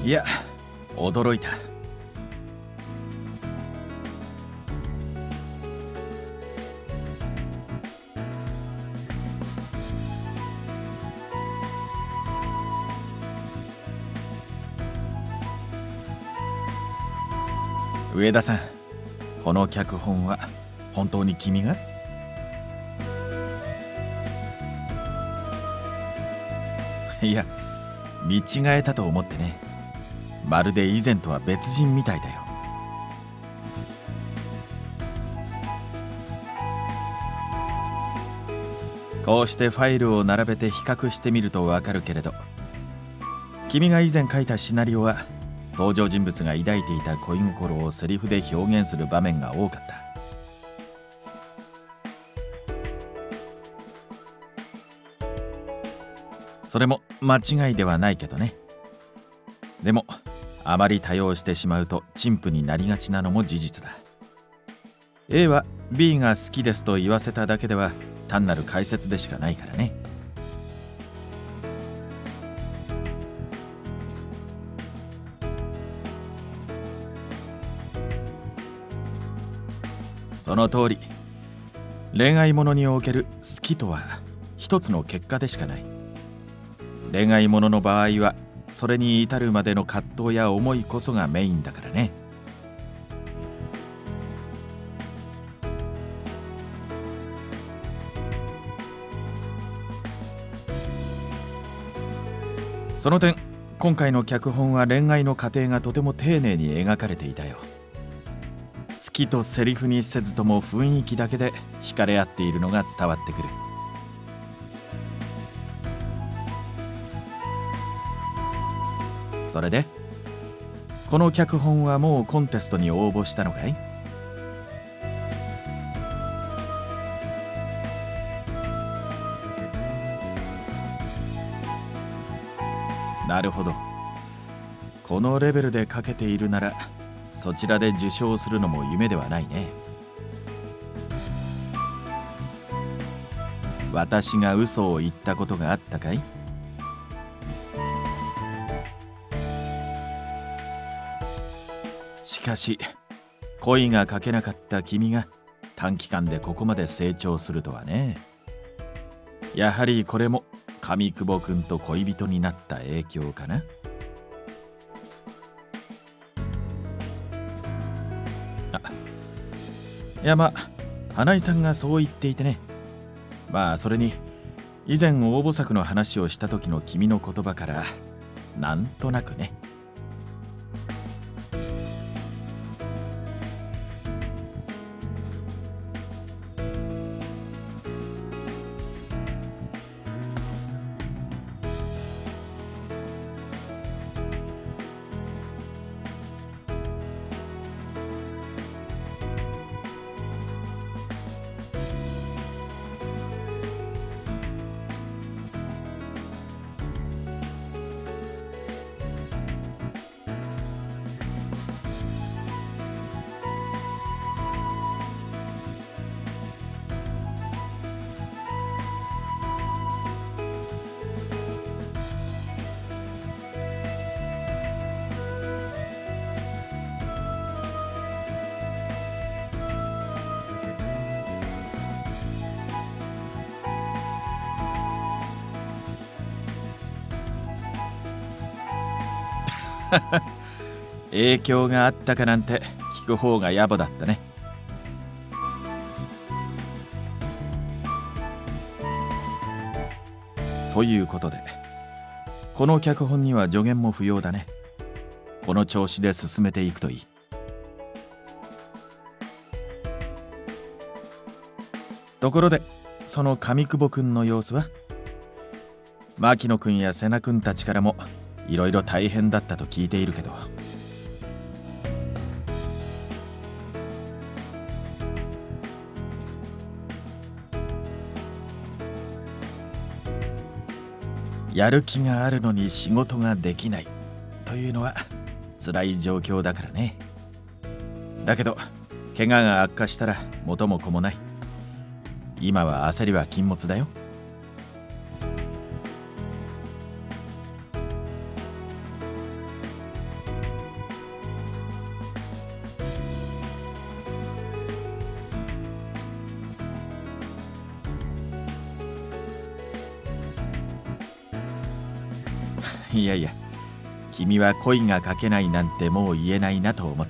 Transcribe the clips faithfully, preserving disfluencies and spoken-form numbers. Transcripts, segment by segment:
いや、驚いた。上田さん、この脚本は本当に君が？いや、見違えたと思ってね。まるで以前とは別人みたいだよ。こうしてファイルを並べて比較してみるとわかるけれど、君が以前書いたシナリオは登場人物が抱いていた恋心をセリフで表現する場面が多かった。それも間違いではないけどね。でもあまり多用してしまうと陳腐になりがちなのも事実だ。 A は B が好きですと言わせただけでは単なる解説でしかないからね。その通り、恋愛ものにおける好きとは一つの結果でしかない。恋愛ものの場合はそれに至るまでの葛藤や思いこそがメインだからね。その点、今回の脚本は恋愛の過程がとても丁寧に描かれていたよ。好きとセリフにせずとも雰囲気だけで惹かれ合っているのが伝わってくる。それでこの脚本はもうコンテストに応募したのかい？なるほど。このレベルで書けているならそちらで受賞するのも夢ではないね。私が嘘を言ったことがあったかい？しかし恋が書けなかった君が短期間でここまで成長するとはね。やはりこれも上久保君と恋人になった影響かな。あ、いや、まあ花井さんがそう言っていてね。まあそれに以前応募作の話をした時の君の言葉からなんとなくね。影響があったかなんて聞く方が野暮だったね。ということでこの脚本には助言も不要だね。この調子で進めていくといい。ところでその上久保君の様子は？牧野君や瀬名君たちからもいろいろ大変だったと聞いているけど。やる気があるのに仕事ができないというのは辛い状況だからね。だけど怪我が悪化したら元も子もない。今は焦りは禁物だよ。 いやいや、君は恋が書けないなんてもう言えないなと思って。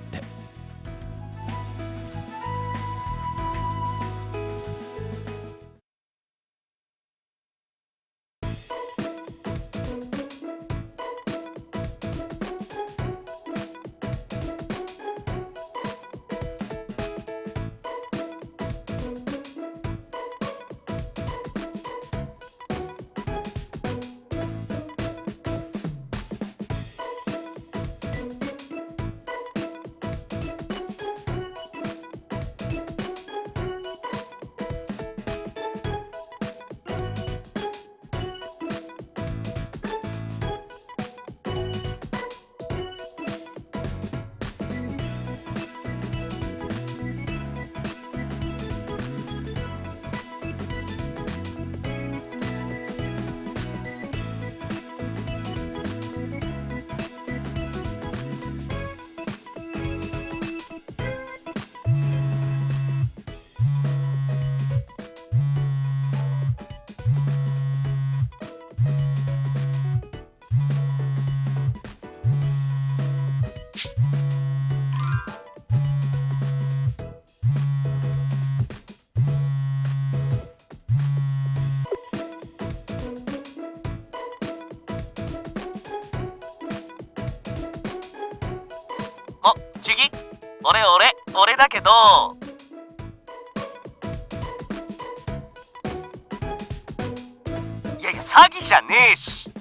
チュギ、俺俺俺だけど、いやいや詐欺じゃねえし。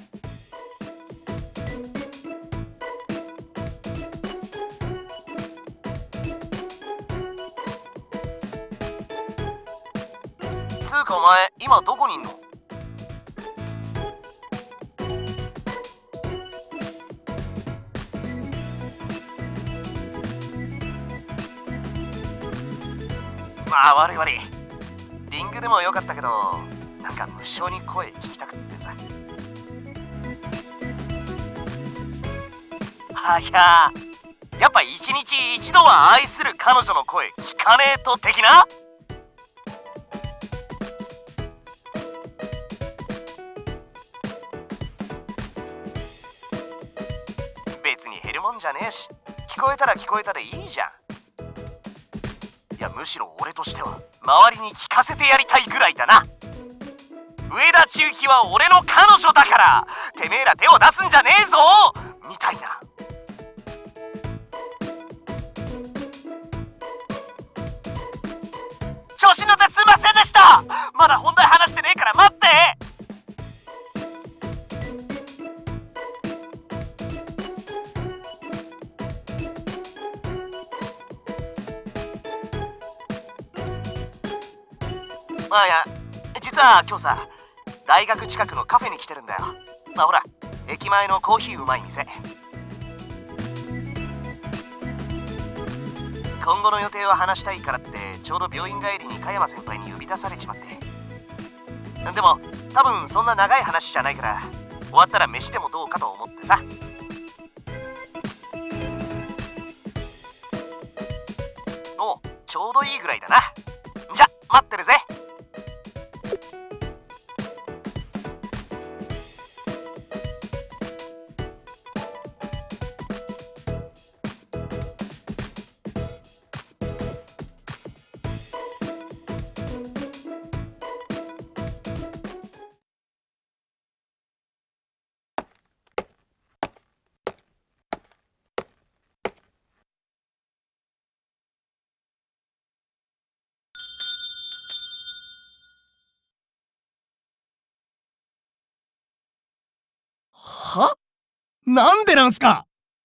つうかお前今どこにいんの？まあ悪い悪い。リングでもよかったけど、なんか無性に声聞きたくってさ。はや、やっぱ一日一度は愛する彼女の声聞かねえと的な。別に減るもんじゃねえし、聞こえたら聞こえたでいいじゃん。いやむしろ俺としては周りに聞かせてやりたいぐらいだな。上田千雪は俺の彼女だからてめえら手を出すんじゃねえぞみたいな。調子乗ってすいませんでした。まだ本題話してねえから待って。あいや、実は今日さ、大学近くのカフェに来てるんだよ。まあほら、駅前のコーヒーうまい店。今後の予定を話したいからってちょうど病院帰りに加山先輩に呼び出されちまって。でも多分そんな長い話じゃないから、終わったら飯でもどうかと思ってさ。お、ちょうどいいぐらいだな。じゃ待ってるぜ。 は？なんでなんすか？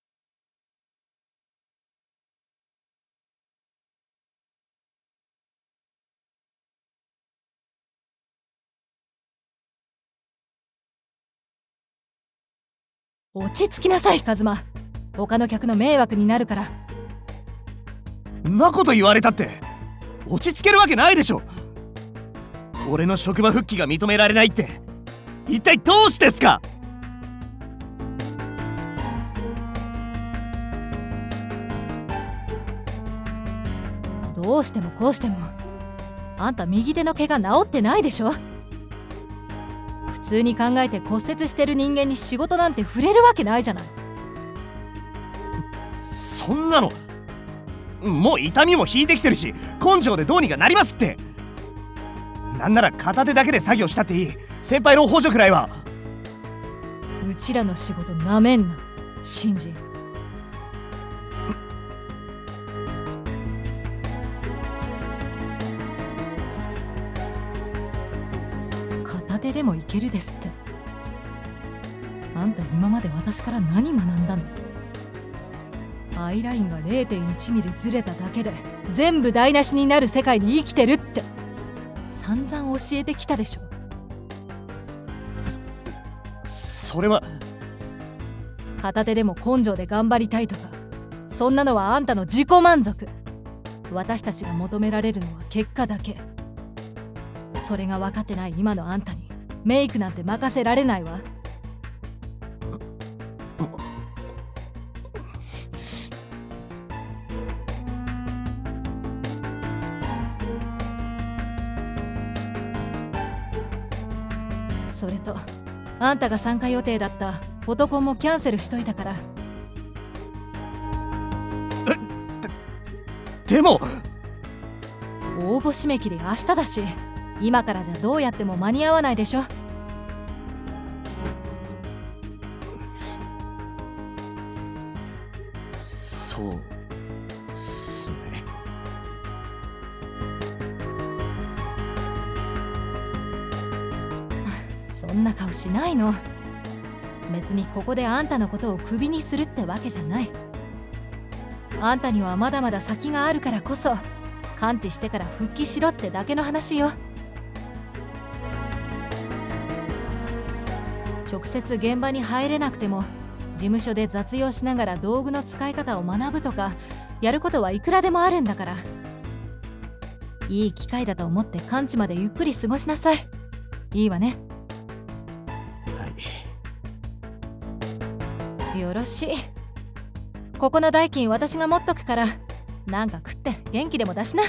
落ち着きなさいカズマ。他の客の迷惑になるから。 んなこと言われたって落ち着けるわけないでしょ。俺の職場復帰が認められないって一体どうしてですか？ どうしてもこうしてもあんた右手の毛が治ってないでしょ。普通に考えて骨折してる人間に仕事なんて触れるわけないじゃない。 そんなのもう痛みも引いてきてるし、根性でどうにかなりますって。なんなら片手だけで作業したっていい。先輩の補助くらいは。 うちらの仕事なめんな新人。片手でもいけるですって。あんた今まで私から何学んだの？アイラインが れいてんいちミリずれただけで全部台無しになる世界に生きてるって散々教えてきたでしょ。 そ、それは。 片手でも根性で頑張りたいとか、そんなのはあんたの自己満足。私たちが求められるのは結果だけ。それが分かってない今のあんたにメイクなんて任せられないわ。それとあんたが参加予定だったフォトコンもキャンセルしといたから。 でも応募締め切り明日だし、今からじゃどうやっても間に合わないでしょ。 そうっすね。 そんな顔しないの。別にここであんたのことをクビにするってわけじゃない。あんたにはまだまだ先があるからこそ、完治してから復帰しろってだけの話よ。直接現場に入れなくても事務所で雑用しながら道具の使い方を学ぶとか、やることはいくらでもあるんだから。いい機会だと思って完治までゆっくり過ごしなさい。いいわね。 はい。 よろしい。ここの代金私が持っとくから、なんか食って元気でも出しな。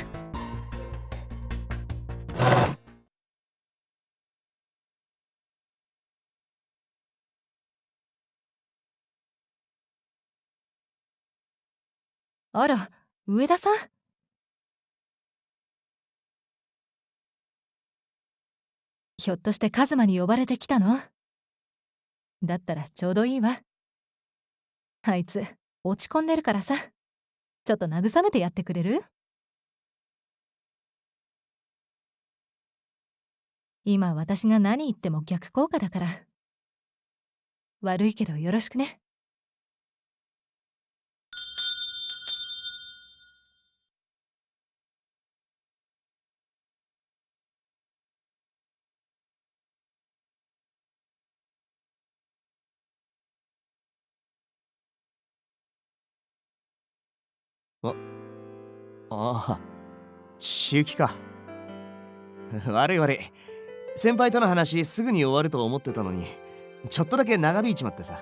あら、上田さん。ひょっとしてカズマに呼ばれてきたの？だったらちょうどいいわ。あいつ落ち込んでるからさ、ちょっと慰めてやってくれる？今私が何言っても逆効果だから。悪いけどよろしくね。 ああ、周期か。悪い悪い。先輩との話すぐに終わると思ってたのに、ちょっとだけ長引いちまってさ。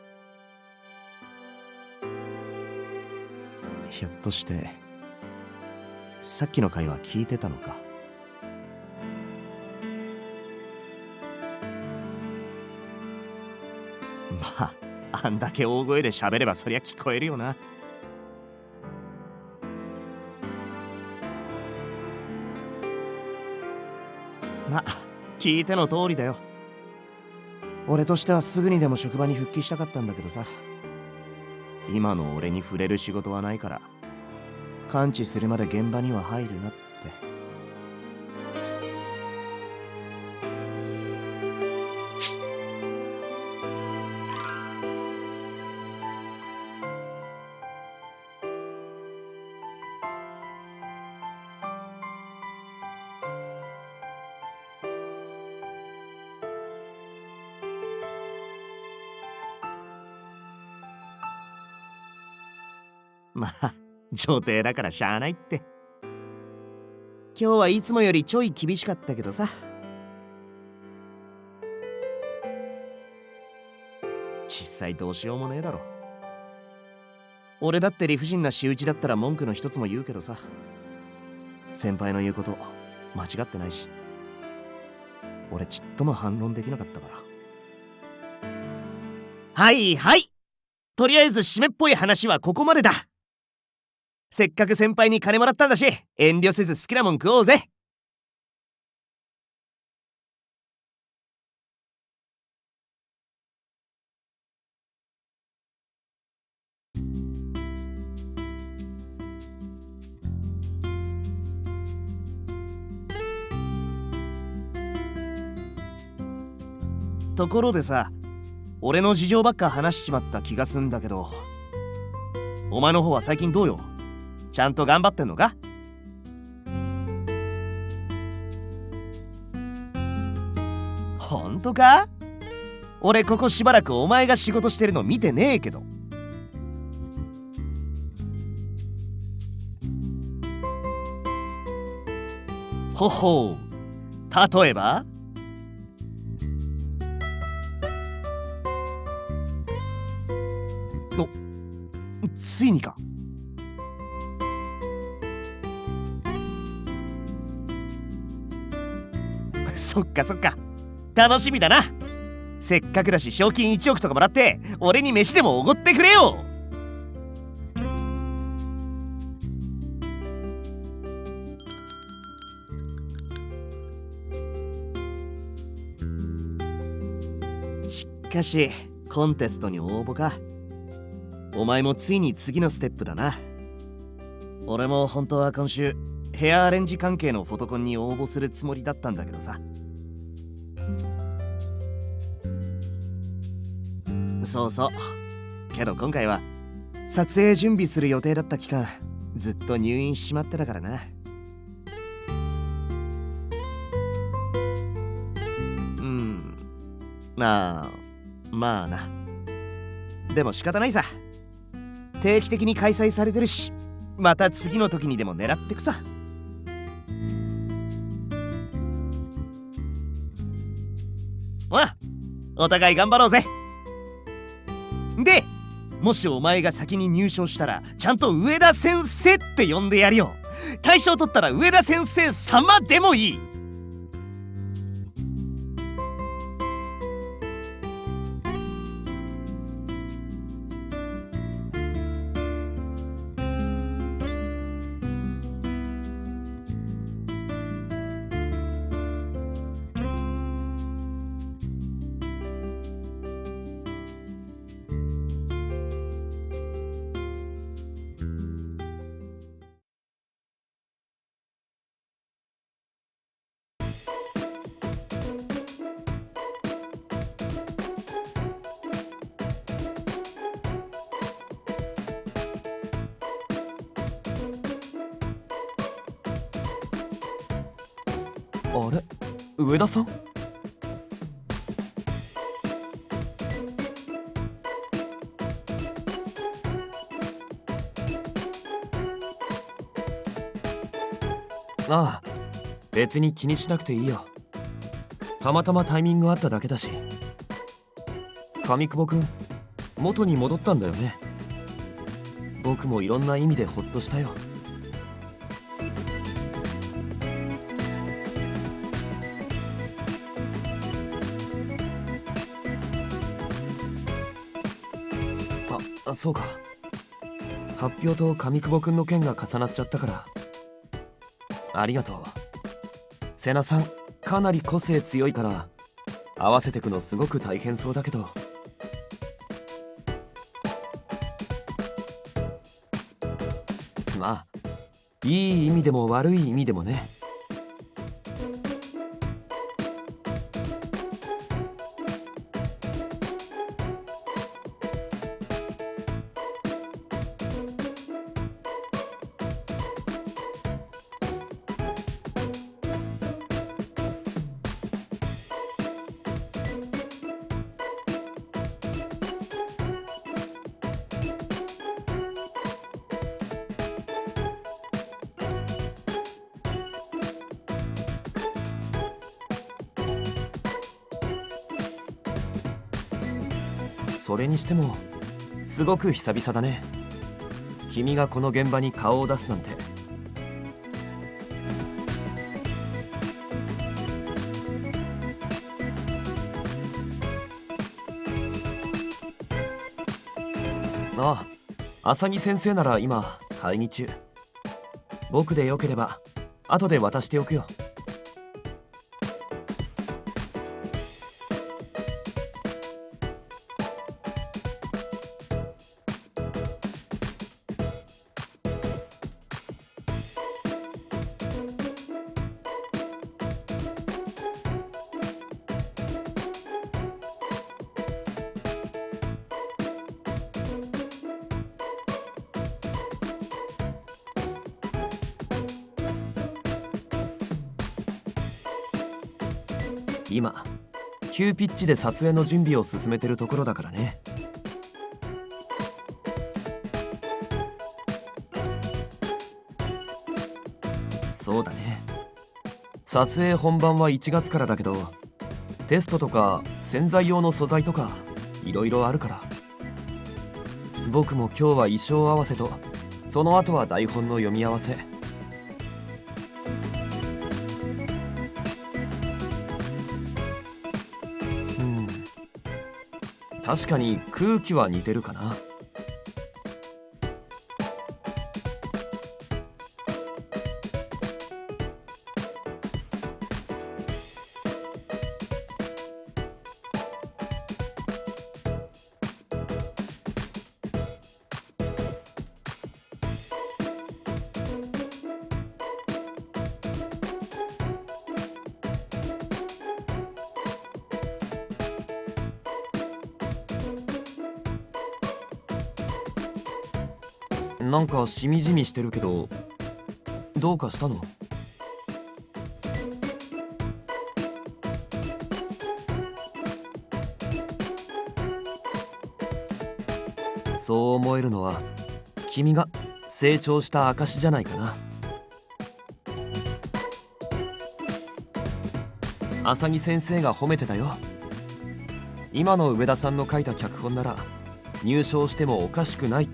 ひょっとしてさっきの会話聞いてたのか？まあ、あんだけ大声で喋ればそりゃ聞こえるよな。まあ、聞いての通りだよ。俺としてはすぐにでも職場に復帰したかったんだけどさ、今の俺に触れる仕事はないから、完治するまで現場には入るなって。まあ、女帝だからしゃあないって。今日はいつもよりちょい厳しかったけどさ。実際どうしようもねえだろ。俺だって理不尽な仕打ちだったら文句の一つも言うけどさ、先輩の言うこと間違ってないし、俺ちっとも反論できなかったから。はいはい、とりあえず締めっぽい話はここまでだ。せっかく先輩に金もらったんだし、遠慮せず好きなもん食おうぜ。ところでさ、俺の事情ばっか話しちまった気がすんだけど、お前の方は最近どうよ？ちゃんと頑張ってんのか？ほんとか？俺ここしばらくお前が仕事してるの見てねえけど。ほほう、例えば？の、ついにか。そっかそっか、楽しみだな。せっかくだし賞金いちおくとかもらって俺に飯でもおごってくれよ。しかしコンテストに応募か。お前もついに次のステップだな。俺も本当は今週ヘアアレンジ関係のフォトコンに応募するつもりだったんだけどさ。そうそう、けど今回は撮影準備する予定だった期間ずっと入院しちまってたからな。うん、まあまあな。でも仕方ないさ、定期的に開催されてるし、また次の時にでも狙ってくさ。ほら、お互い頑張ろうぜ。で、もしお前が先に入賞したらちゃんと上田先生って呼んでやるよ。大賞取ったら上田先生様でもいい。 あれ、上田さん？ああ、別に気にしなくていいよ。たまたまタイミングあっただけだし。上久保くん、元に戻ったんだよね。僕もいろんな意味でホッとしたよ。あ、そうか。発表と上久保くんの件が重なっちゃったから。ありがとう。瀬名さんかなり個性強いから合わせてくのすごく大変そうだけど。まあいい意味でも悪い意味でもね。それにしてもすごく久々だね。君がこの現場に顔を出すなんて。 ああ、浅木先生なら今会議中。僕でよければ後で渡しておくよ。今急ピッチで撮影の準備を進めてるところだからね。そうだね。撮影本番はいちがつからだけど、テストとか洗剤用の素材とかいろいろあるから。僕も今日は衣装合わせと、その後は台本の読み合わせ。確かに空気は似てるかな。なんかしみじみしてるけど、どうかしたの？そう思えるのは君が成長した証じゃないかな。浅木先生が褒めてたよ。今の上田さんの書いた脚本なら入賞してもおかしくないって。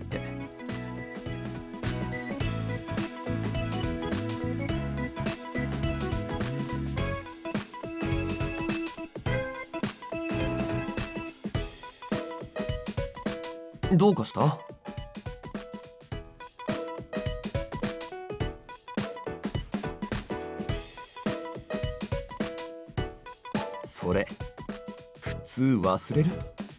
どうかした？それ普通忘れる？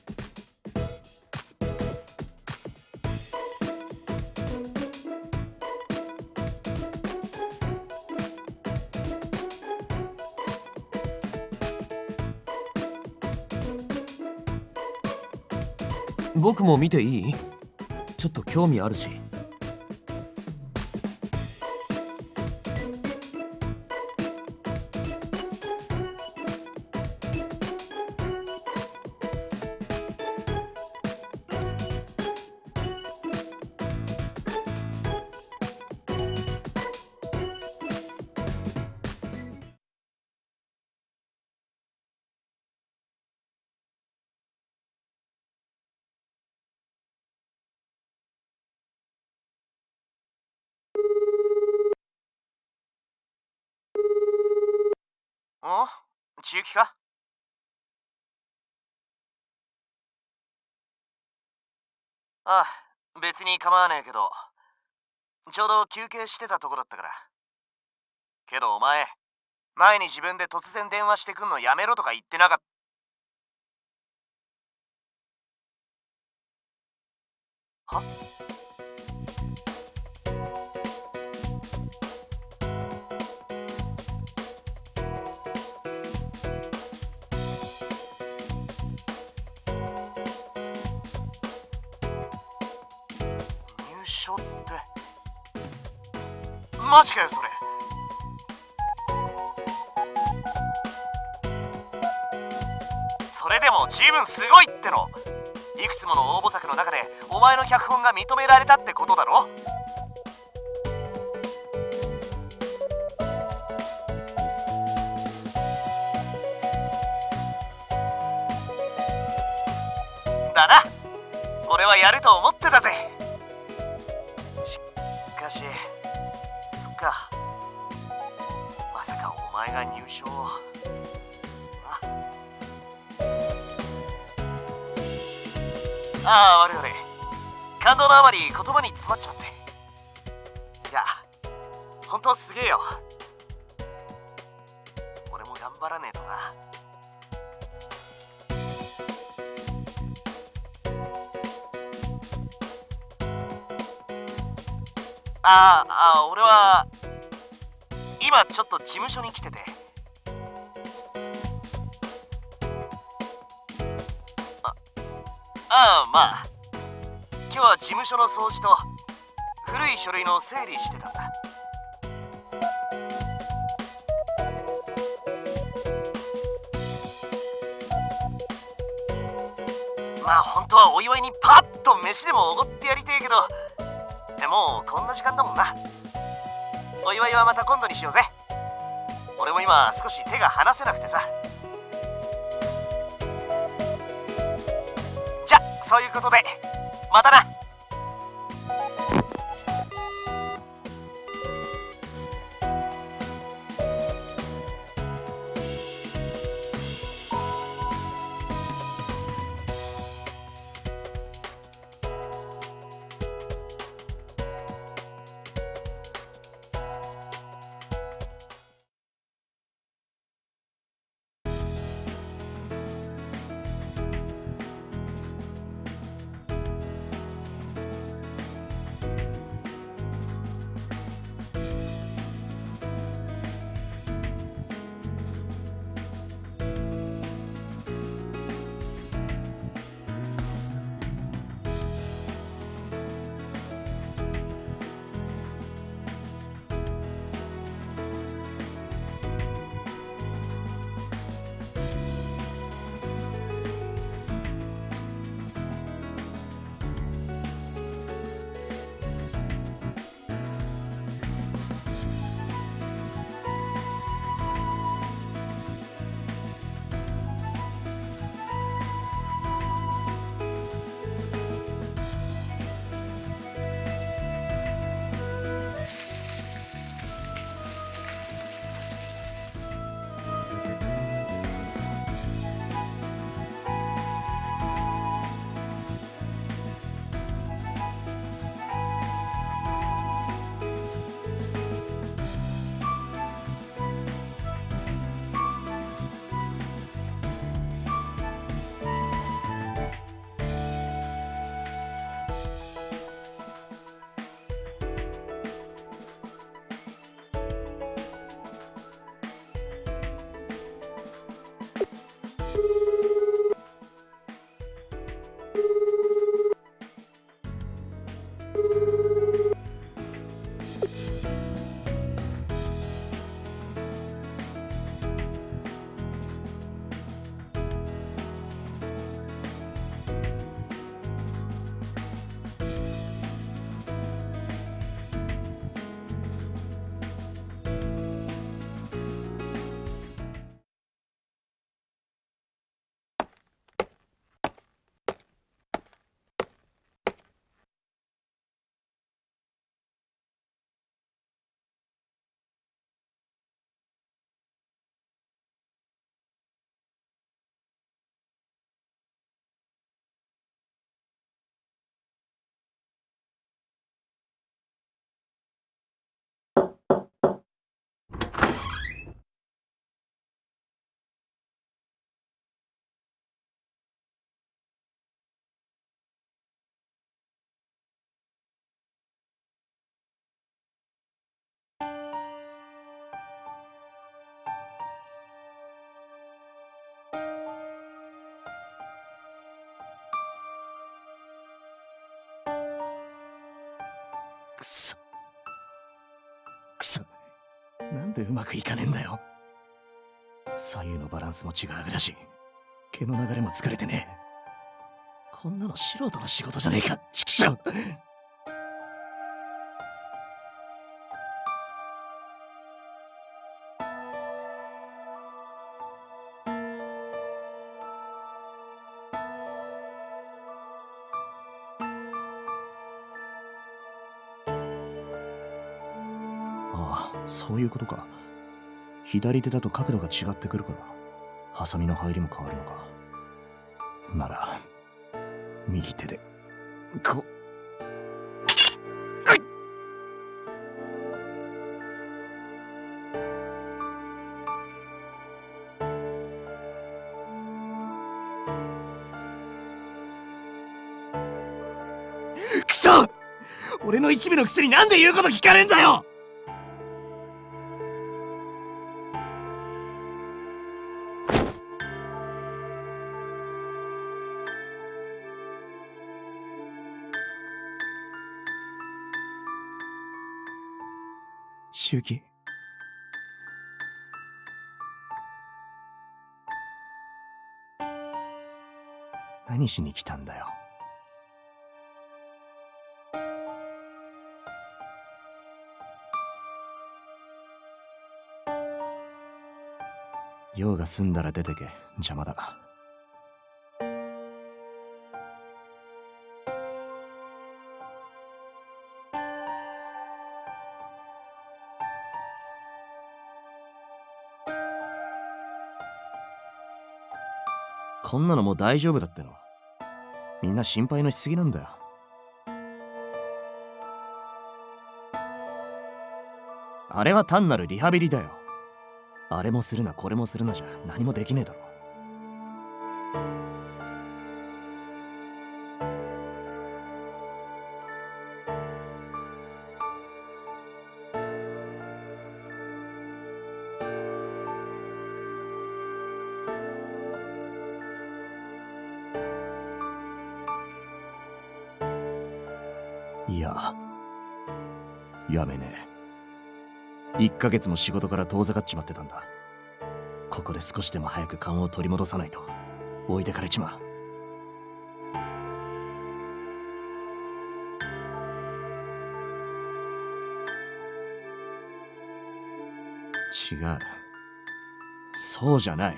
僕も見ていい？ちょっと興味あるし。 お？中期か？ああ、別に構わねえけど、ちょうど休憩してたとこだったから。けどお前、前に自分で突然電話してくんのやめろとか言ってなかった？は？入賞ってマジかよそれ。それでも十分すごいっての。いくつもの応募作の中でお前の脚本が認められたってことだろ。だな。俺はやると思ってたぜ。しかしそっか、まさかお前が入賞を。ああ、悪い悪い。 感動のあまり言葉に詰まっちまって。いや本当すげえよ。俺も頑張らねえとな。ああ、俺は今ちょっと事務所に来てて。あああ、まあ今日は事務所の掃除と古い書類の整理してたんだ。まあ本当はお祝いにパッと飯でもおごってやりてえけど、もうこんな時間だもんな。お祝いはまた今度にしようぜ。俺も今少し手が離せなくてさ。じゃそういうことでまたな。 くそくそ、なんでうまくいかねえんだよ。左右のバランスも違うだし、毛の流れも疲れてねえ。こんなの素人の仕事じゃねえか、ちくしょう。ああ、そういうことか。左手だと角度が違ってくるから、ハサミの入りも変わるのか。なら、右手で、こう。 俺の一味のくせになんで言うこと聞かねえんだよ。周期、何しに来たんだよ。用が済んだら出てけ。邪魔だ。こんなのもう大丈夫だっての。みんな心配のしすぎなんだよ。あれは単なるリハビリだよ。あれもするなこれもするなじゃ何もできねえだろ。いや、やめねえ。一ヶ月も仕事から遠ざかっちまってたんだ。ここで少しでも早く勘を取り戻さないと置いてかれちまう。違う。そうじゃない。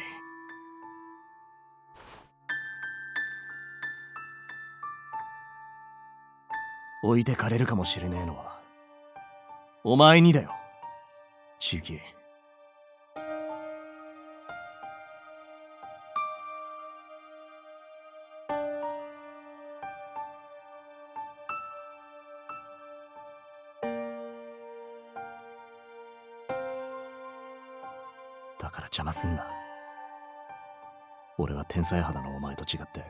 置いてかれるかもしれねえのはお前にだよ、中期。だから邪魔すんな。俺は天才肌のお前と違って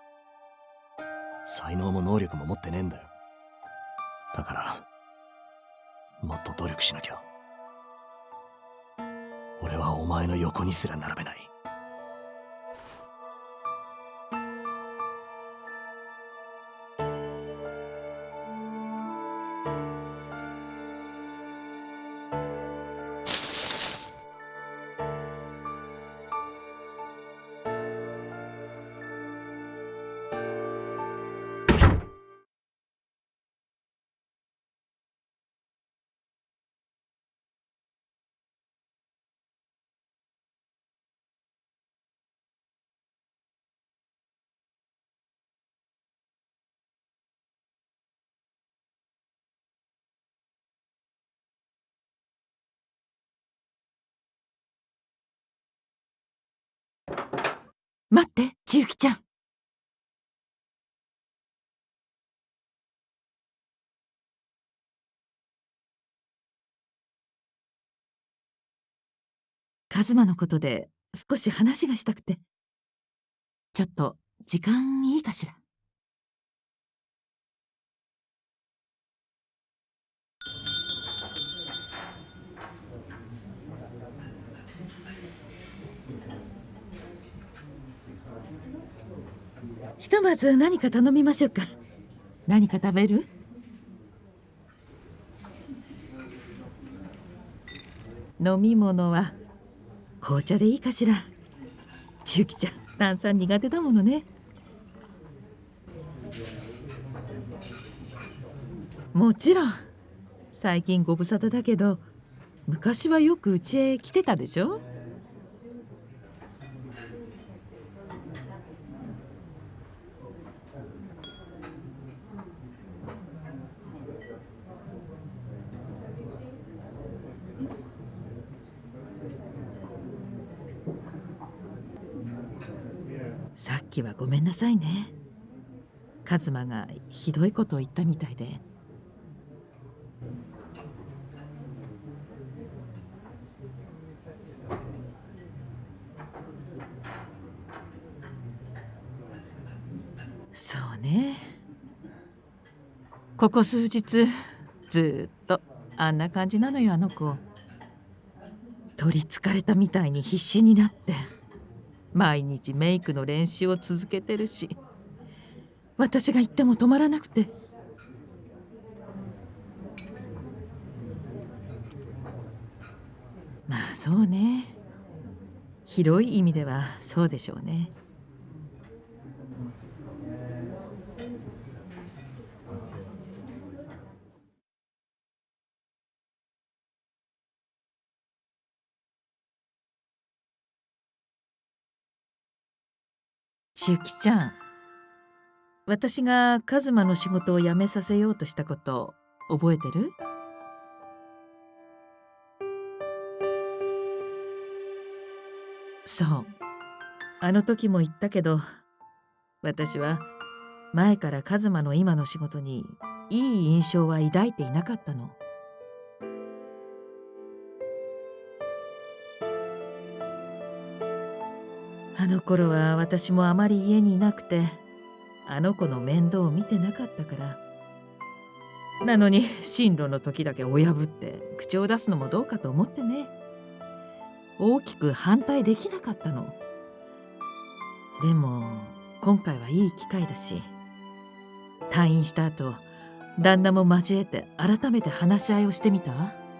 才能も能力も持ってねえんだよ。だからもっと努力しなきゃ。俺はお前の横にすら並べない。 待って、千雪ちゃん。カズマのことで少し話がしたくて。ちょっと時間いいかしら。ひとまず何か頼みましょうか。何か食べる？飲み物は紅茶でいいかしら。千雪ちゃん炭酸苦手だものね。もちろん。最近ご無沙汰だけど昔はよくうちへ来てたでしょ。さっきはごめんなさいね。カズマがひどいことを言ったみたいで。 ここ数日ずーっとあんな感じなのよ、あの子。取りつかれたみたいに必死になって毎日メイクの練習を続けてるし、私が言っても止まらなくて。まあそうね、広い意味ではそうでしょうね。千雪ちゃん、私がカズマの仕事を辞めさせようとしたこと覚えてる？そう、あの時も言ったけど、私は前からカズマの今の仕事にいい印象は抱いていなかったの。あの頃は私もあまり家にいなくて、あの子の面倒を見てなかったから。なのに進路の時だけ親ぶって口を出すのもどうかと思ってね。大きく反対できなかったの。でも今回はいい機会だし、退院した後旦那も交えて改めて話し合いをしてみた。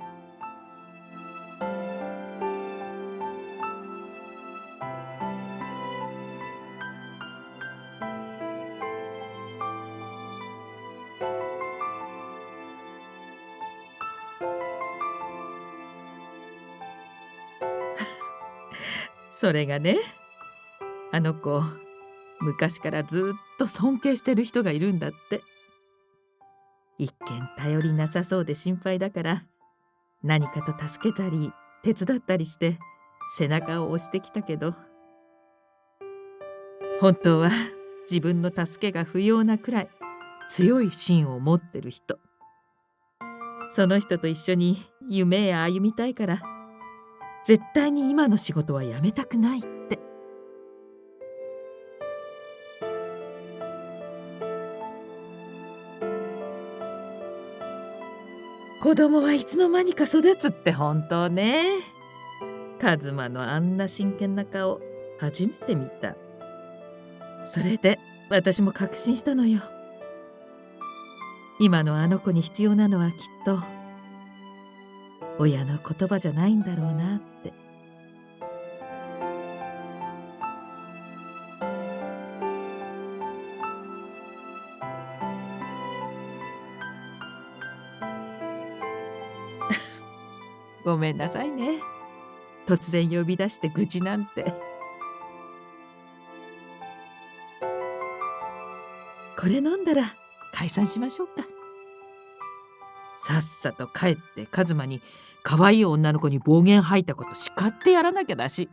それがね、あの子昔からずっと尊敬してる人がいるんだって。一見頼りなさそうで心配だから、何かと助けたり手伝ったりして背中を押してきたけど、本当は自分の助けが不要なくらい強い芯を持ってる人。その人と一緒に夢へ歩みたいから、絶対に今の仕事は辞めたくないって。子供はいつの間にか育つって本当ね。カズマのあんな真剣な顔初めて見た。それで私も確信したのよ。今のあの子に必要なのはきっと親の言葉じゃないんだろうなって。ごめんなさいね、突然呼び出して愚痴なんて。これ飲んだら解散しましょうか。さっさと帰ってカズマに可愛い女の子に暴言吐いたこと叱ってやらなきゃだし。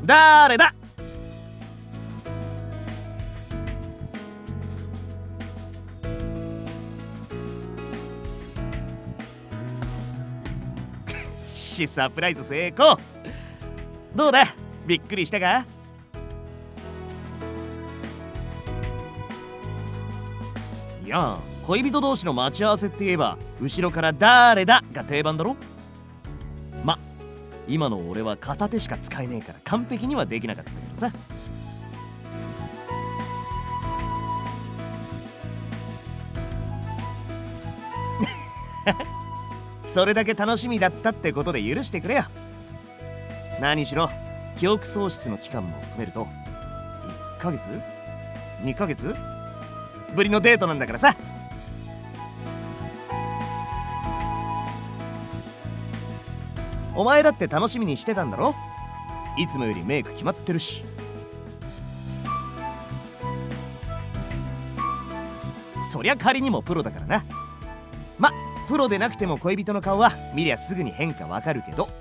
誰だ？しサプライズ成功。どうだ、びっくりしたか？いや、恋人同士の待ち合わせって言えば後ろから誰だが定番だろ。ま、今の俺は片手しか使えねえから完璧にはできなかったけどさ。それだけ楽しみだったってことで許してくれよ。何しろ記憶喪失の期間も含めるといっかげつ ?に ヶ月ぶりのデートなんだからさ。お前だって楽しみにしてたんだろ。いつもよりメイク決まってるし。そりゃ仮にもプロだからな。ま、プロでなくても恋人の顔は見りゃすぐに変化わかるけど。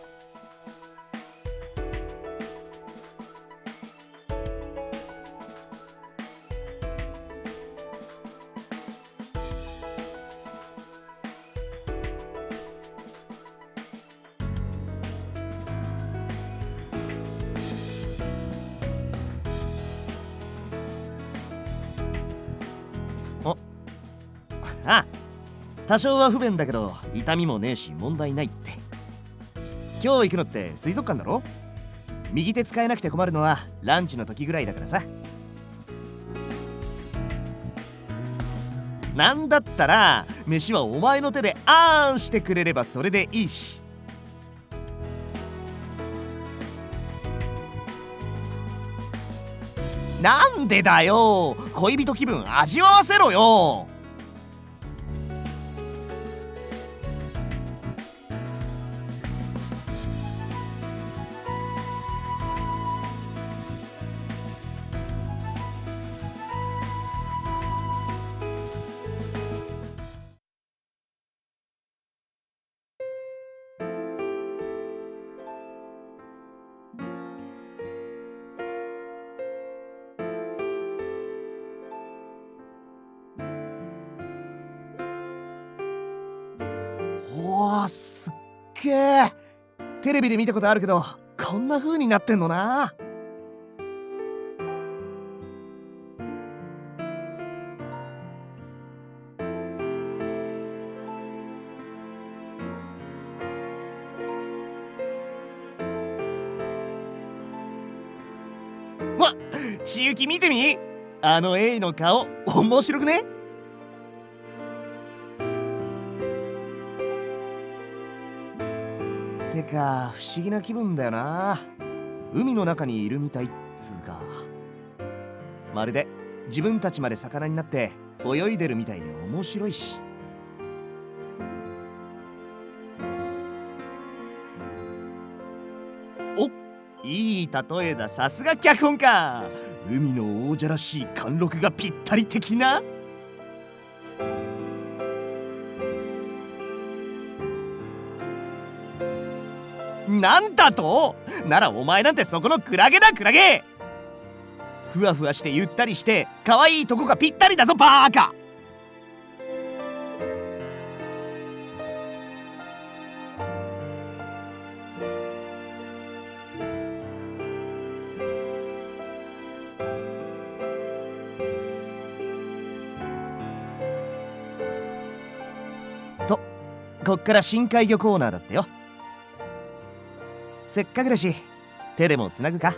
ああ、多少は不便だけど痛みもねえし問題ないって。今日行くのって水族館だろ。右手使えなくて困るのはランチの時ぐらいだからさ。なんだったら飯はお前の手であーんしてくれればそれでいいし。なんでだよ、恋人気分味わわせろよ。おー、すっげえ。テレビで見たことあるけどこんな風になってんのな。わっ、ちゆき見てみ、あの エー の顔面白くね？てか不思議な気分だよな。海の中にいるみたいっつうか、まるで自分たちまで魚になって泳いでるみたいで面白いし。お、いい例えだ。さすが脚本家。海の王者らしい貫禄がぴったり的な。なんだと？ならお前なんてそこのクラゲだクラゲ。ふわふわしてゆったりして可愛いとこがぴったりだぞバーカ。と、こっから深海魚コーナーだってよ。せっかくだし手でもつなぐか。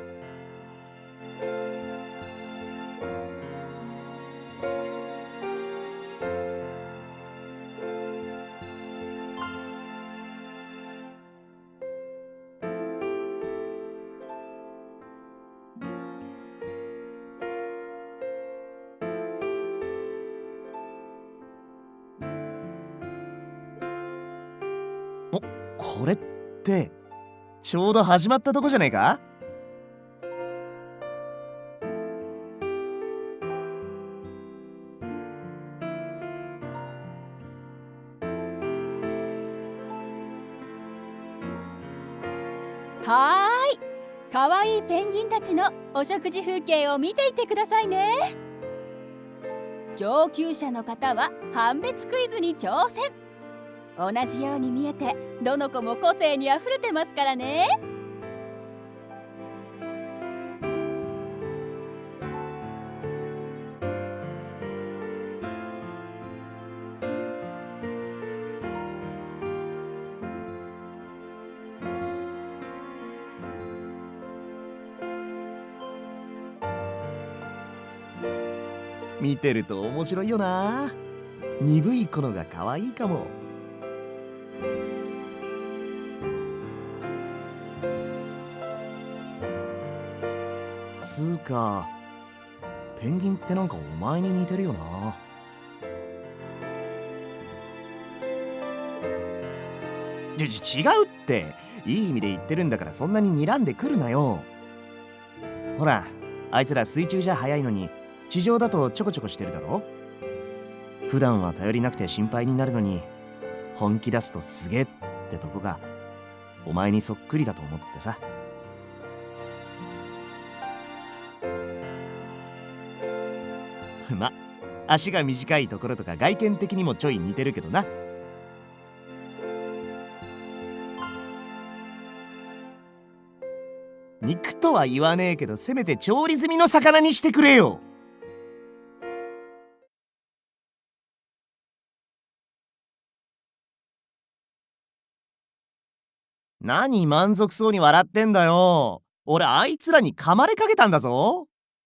お、これってちょうど始まったとこじゃねえか。 はーい、 かわいいペンギンたちのお食事風景を見ていってくださいね。上級者の方は判別クイズに挑戦。同じように見えてどの子も個性にあふれてますからね。 見てると面白いよな。鈍い子のが可愛いかも。つーか、ペンギンってなんかお前に似てるよな。ち違うって、いい意味で言ってるんだから、そんなに睨んでくるなよ。ほら、あいつら水中じゃ速いのに地上だとちょこちょこしてるだろ。普段は頼りなくて心配になるのに、本気出すとすげえってとこがお前にそっくりだと思ってさ。ま、足が短いところとか外見的にもちょい似てるけどな。肉とは言わねえけど、せめて調理済みの魚にしてくれよ。何満足そうに笑ってんだよ。俺あいつらに噛まれかけたんだぞ。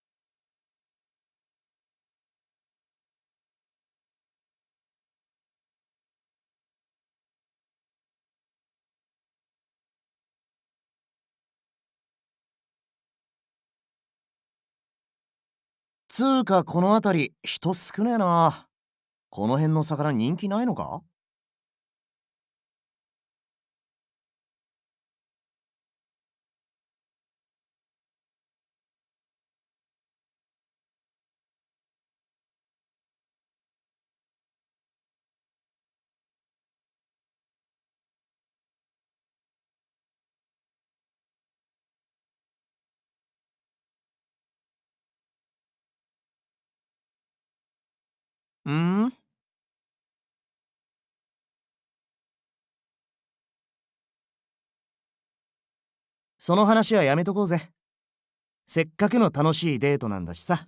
つーか、この辺り人少ねえな。この辺の魚人気ないのか？ん？その話はやめとこうぜ。せっかくの楽しいデートなんだしさ。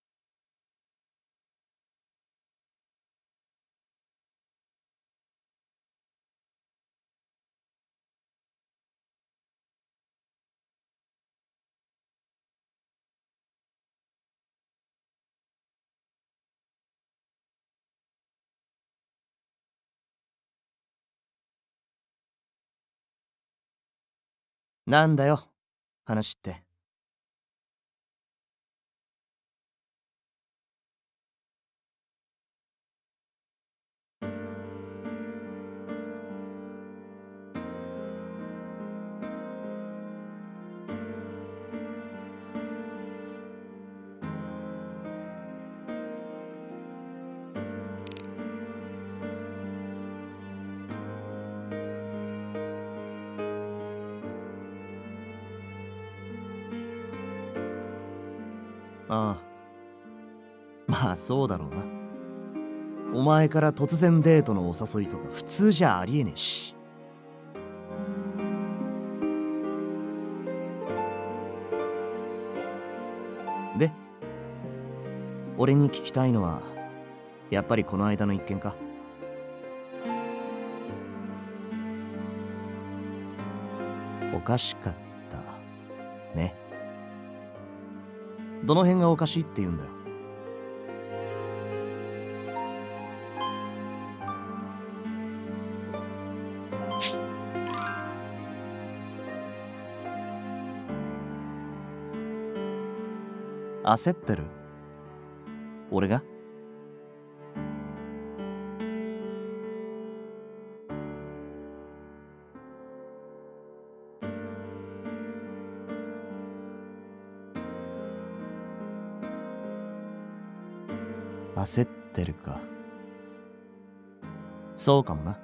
なんだよ、話って。ああ、まあそうだろうな。お前から突然デートのお誘いとか普通じゃありえねえし。で、俺に聞きたいのはやっぱりこの間の一件か？おかしかったね。どの辺がおかしいって言うんだよ。焦ってる？俺が？焦ってるか。そうかもな。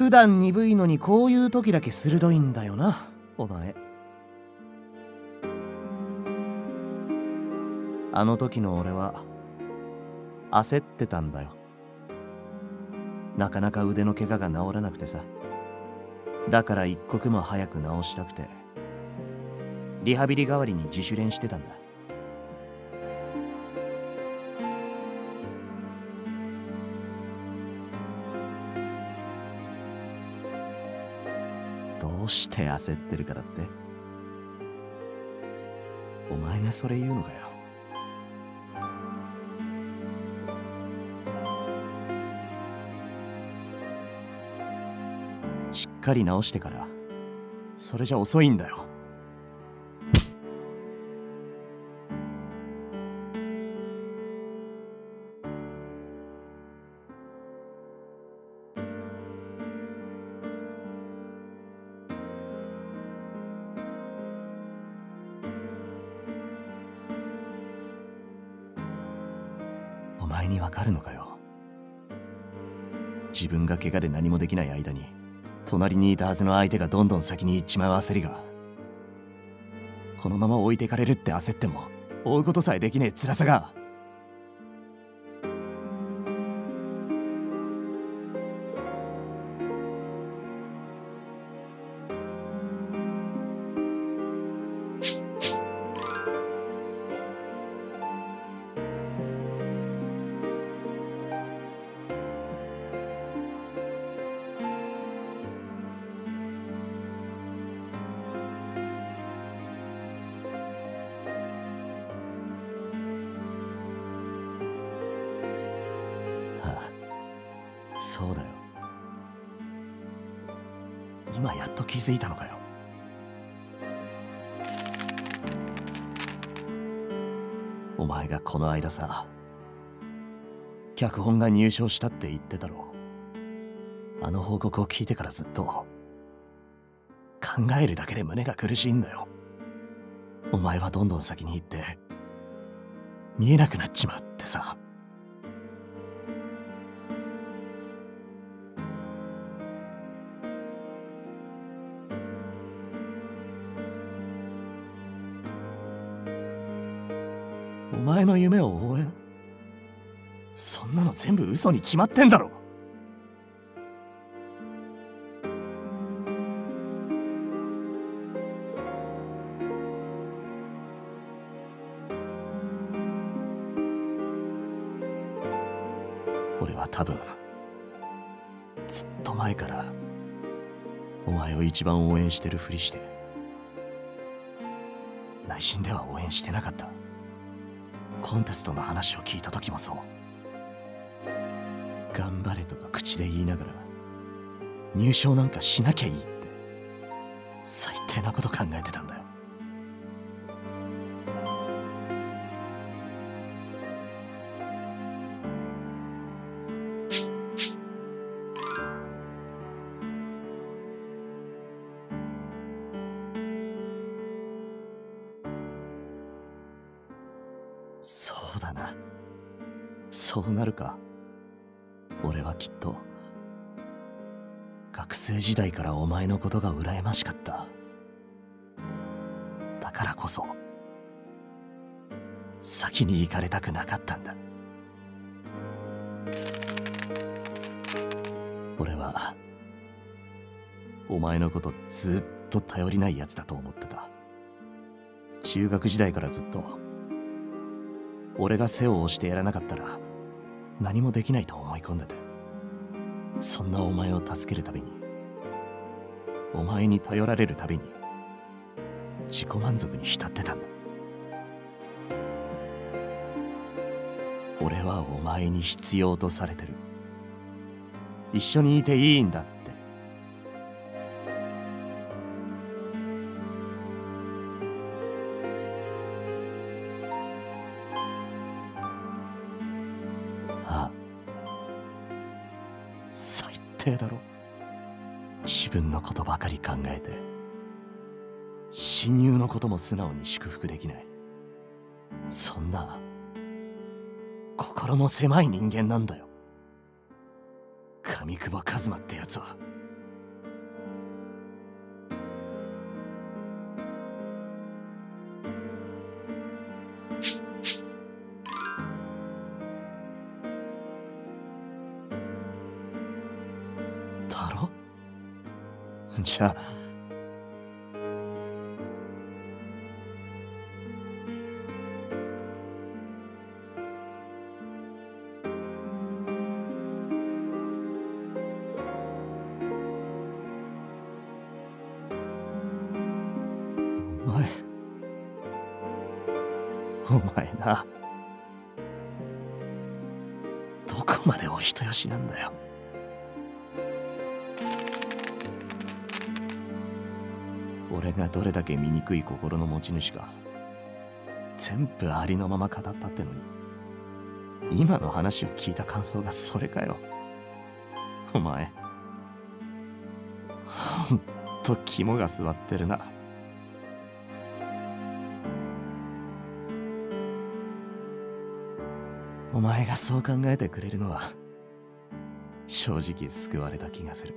普段鈍いのにこういう時だけ鋭いんだよな、お前。あの時の俺は焦ってたんだよ。なかなか腕の怪我が治らなくてさ。だから一刻も早く治したくてリハビリ代わりに自主練してたんだ。どうして焦ってるからって？お前がそれ言うのかよ。しっかり直してから、それじゃ遅いんだよ。お前にわかるのかよ。自分が怪我で何もできない間に隣にいたはずの相手がどんどん先に行っちまう焦りが、このまま置いてかれるって焦っても追うことさえできねえ辛さが。そうだよ。今やっと気づいたのかよ。お前がこの間さ、脚本が入賞したって言ってたろ。あの報告を聞いてからずっと考えるだけで胸が苦しいんだよ。お前はどんどん先に行って見えなくなっちまってさ。お前の夢を応援？そんなの全部嘘に決まってんだろ。俺は多分ずっと前からお前を一番応援してるふりして、内心では応援してなかった。コンテストの話を聞いた時もそう。頑張れとか口で言いながら入賞なんかしなきゃいいって最低なこと考えてたんだよ。そうだな。そうなるか。俺はきっと学生時代からお前のことが羨ましかった。だからこそ先に行かれたくなかったんだ。俺はお前のことずっと頼りないやつだと思ってた。中学時代からずっと俺が背を押してやらなかったら何もできないと思い込んでて、そんなお前を助けるたびに、お前に頼られるたびに自己満足に浸ってたんだ。俺はお前に必要とされてる。一緒にいていいんだって。ああ、最低だろ。自分のことばかり考えて親友のことも素直に祝福できない。そんな心の狭い人間なんだよ。上久保一馬ってやつは。 じゃあお前お前な、どこまでお人よしなんだよ。俺がどれだけ醜い心の持ち主か全部ありのまま語ったってのに、今の話を聞いた感想がそれかよ。お前ほんと肝が据わってるな。お前がそう考えてくれるのは正直救われた気がする。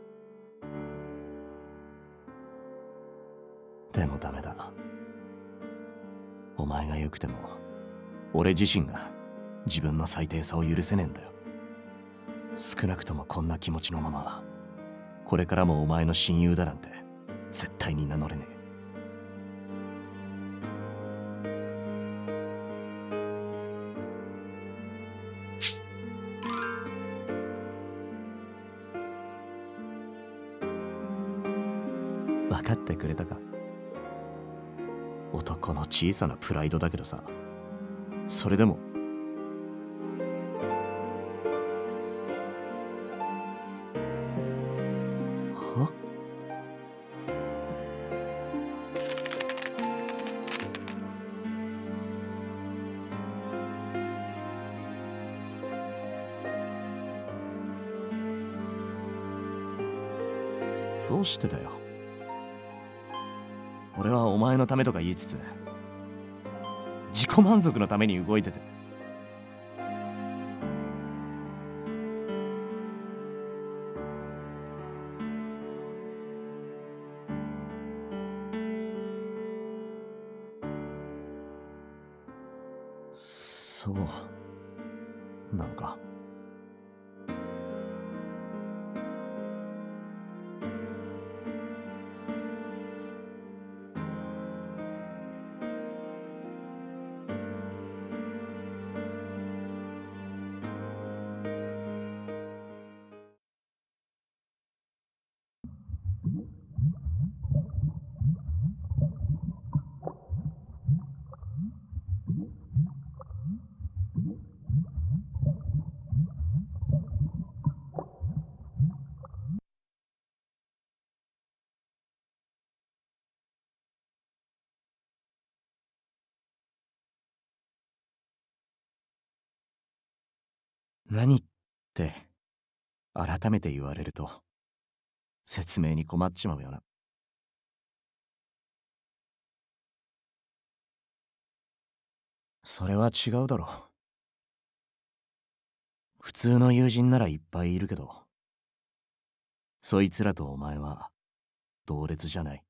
でもダメだ。お前が良くても俺自身が自分の最低さを許せねえんだよ。少なくともこんな気持ちのままこれからもお前の親友だなんて絶対に名乗れねえ。分かってくれたか。男の小さなプライドだけどさ、それでもはどうしてだよ。俺はお前のためとか言いつつ自己満足のために動いてて。そうなのか。何って改めて言われると説明に困っちまうよな。それは違うだろう。普通の友人ならいっぱいいるけど、そいつらとお前は同列じゃない。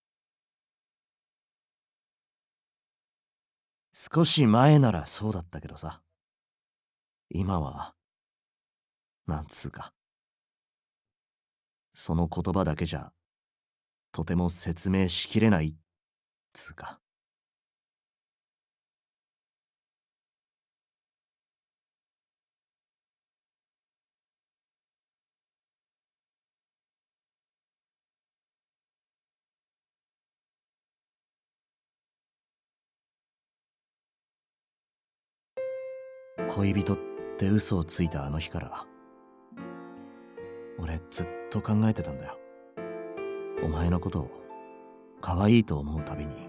少し前ならそうだったけどさ、今はなんつうか、その言葉だけじゃとても説明しきれないつうか。恋人って嘘をついたあの日から俺ずっと考えてたんだよ。お前のことを可愛いと思うたびに、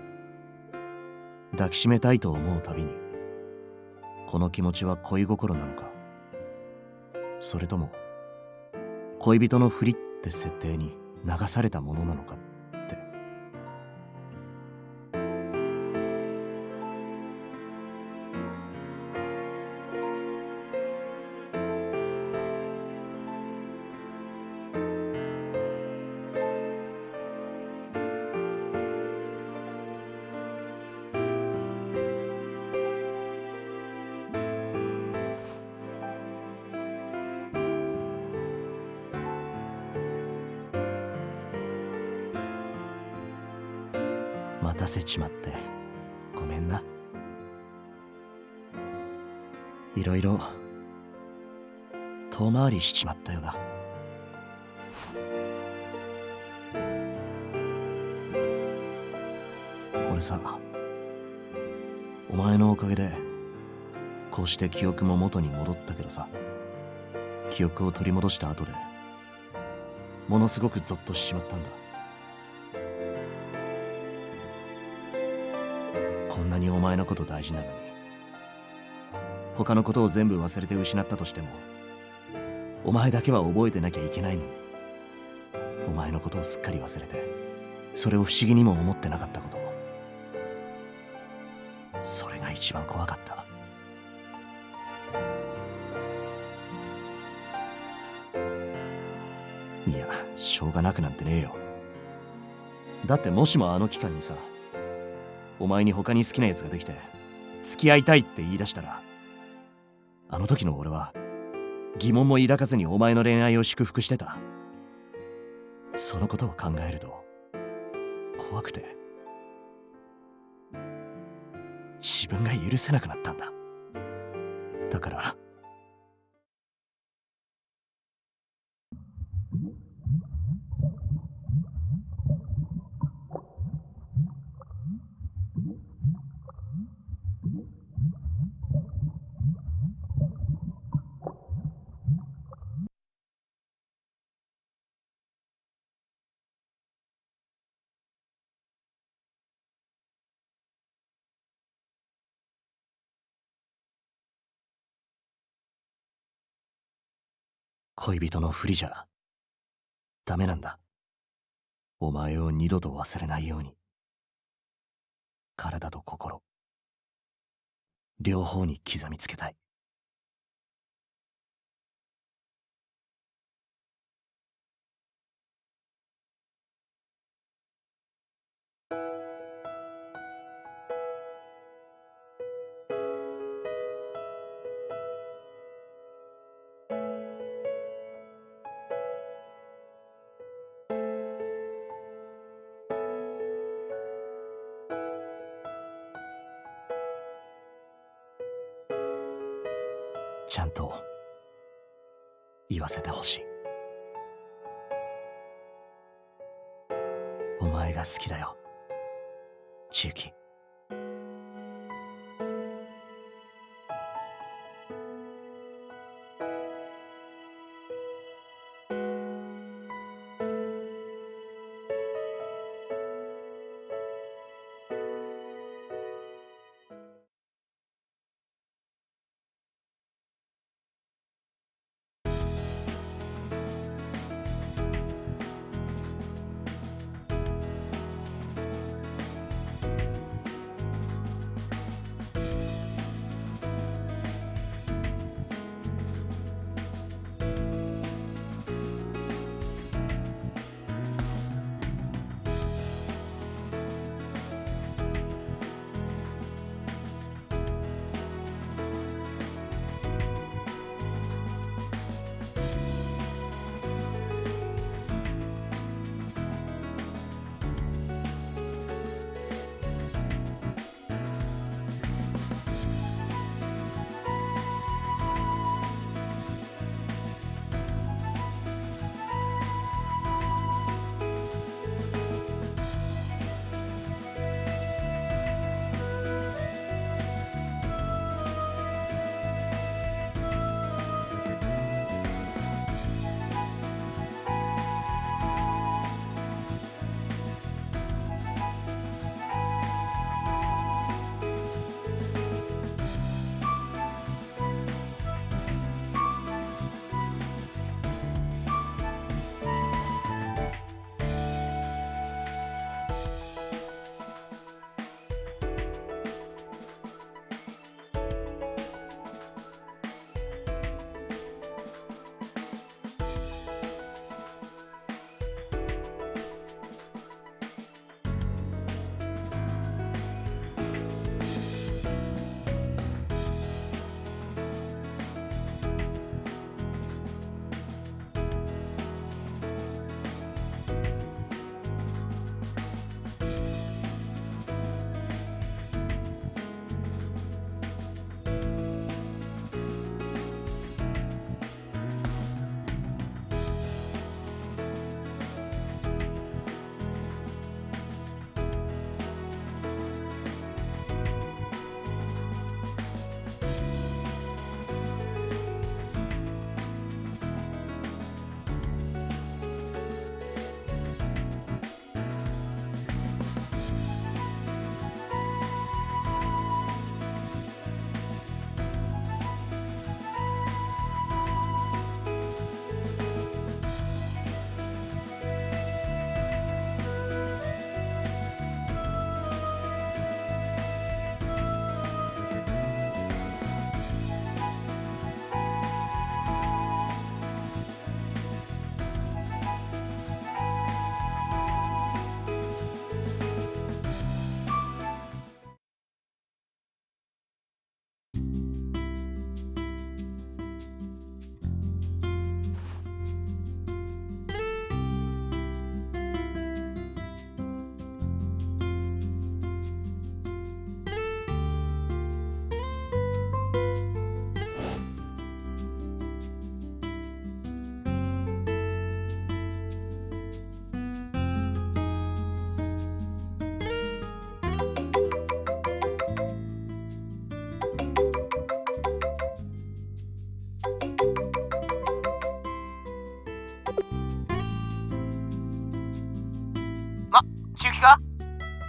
抱きしめたいと思うたびに、この気持ちは恋心なのか、それとも恋人のふりって設定に流されたものなのかって。 待たせちまってごめんな。いろいろ遠回りしちまったよな。俺さ、お前のおかげでこうして記憶も元に戻ったけどさ、記憶を取り戻した後でものすごくゾッとしちまったんだ。こんなにお前のこと大事なのに、他のことを全部忘れて失ったとしても、お前だけは覚えてなきゃいけないのに、お前のことをすっかり忘れて、それを不思議にも思ってなかったこと、それが一番怖かった。いや、しょうがなくなんてねえよ。だってもしもあの期間にさ、お前に他に好きなやつができて付き合いたいって言い出したら、あの時の俺は疑問も抱かずにお前の恋愛を祝福してた。そのことを考えると怖くて自分が許せなくなったんだ。だから恋人のふりじゃダメなんだ。お前を二度と忘れないように、体と心両方に刻みつけたい。ちゃんと言わせてほしい。お前が好きだよ、千雪。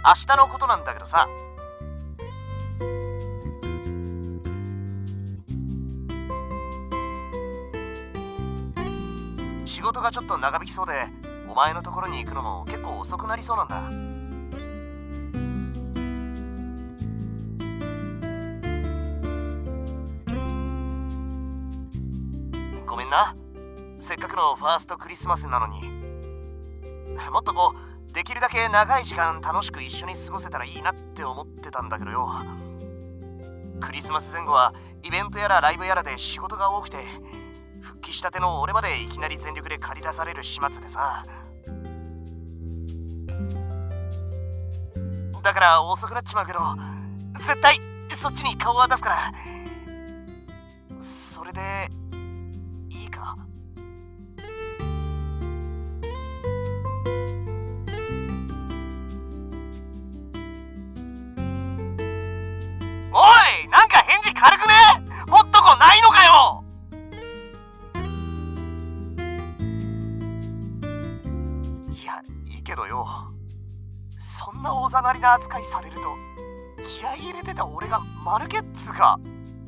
明日のことなんだけどさ。仕事がちょっと長引きそうで、お前のところに行くのも結構遅くなりそうなんだ。ごめんな。せっかくのファーストクリスマスなのに。もっとこうできるだけ長い時間楽しく一緒に過ごせたらいいなって思ってたんだけどよ。クリスマス前後はイベントやらライブやらで仕事が多くて、復帰したての俺までいきなり全力で駆り出される始末でさ。だから遅くなっちまうけど、絶対そっちに顔は出すから。それでいいか？おい、なんか返事軽くね？もっとこないのかよ。いや、いいけどよ、そんなおざなりな扱いされると気合い入れてた俺が丸けっつうか。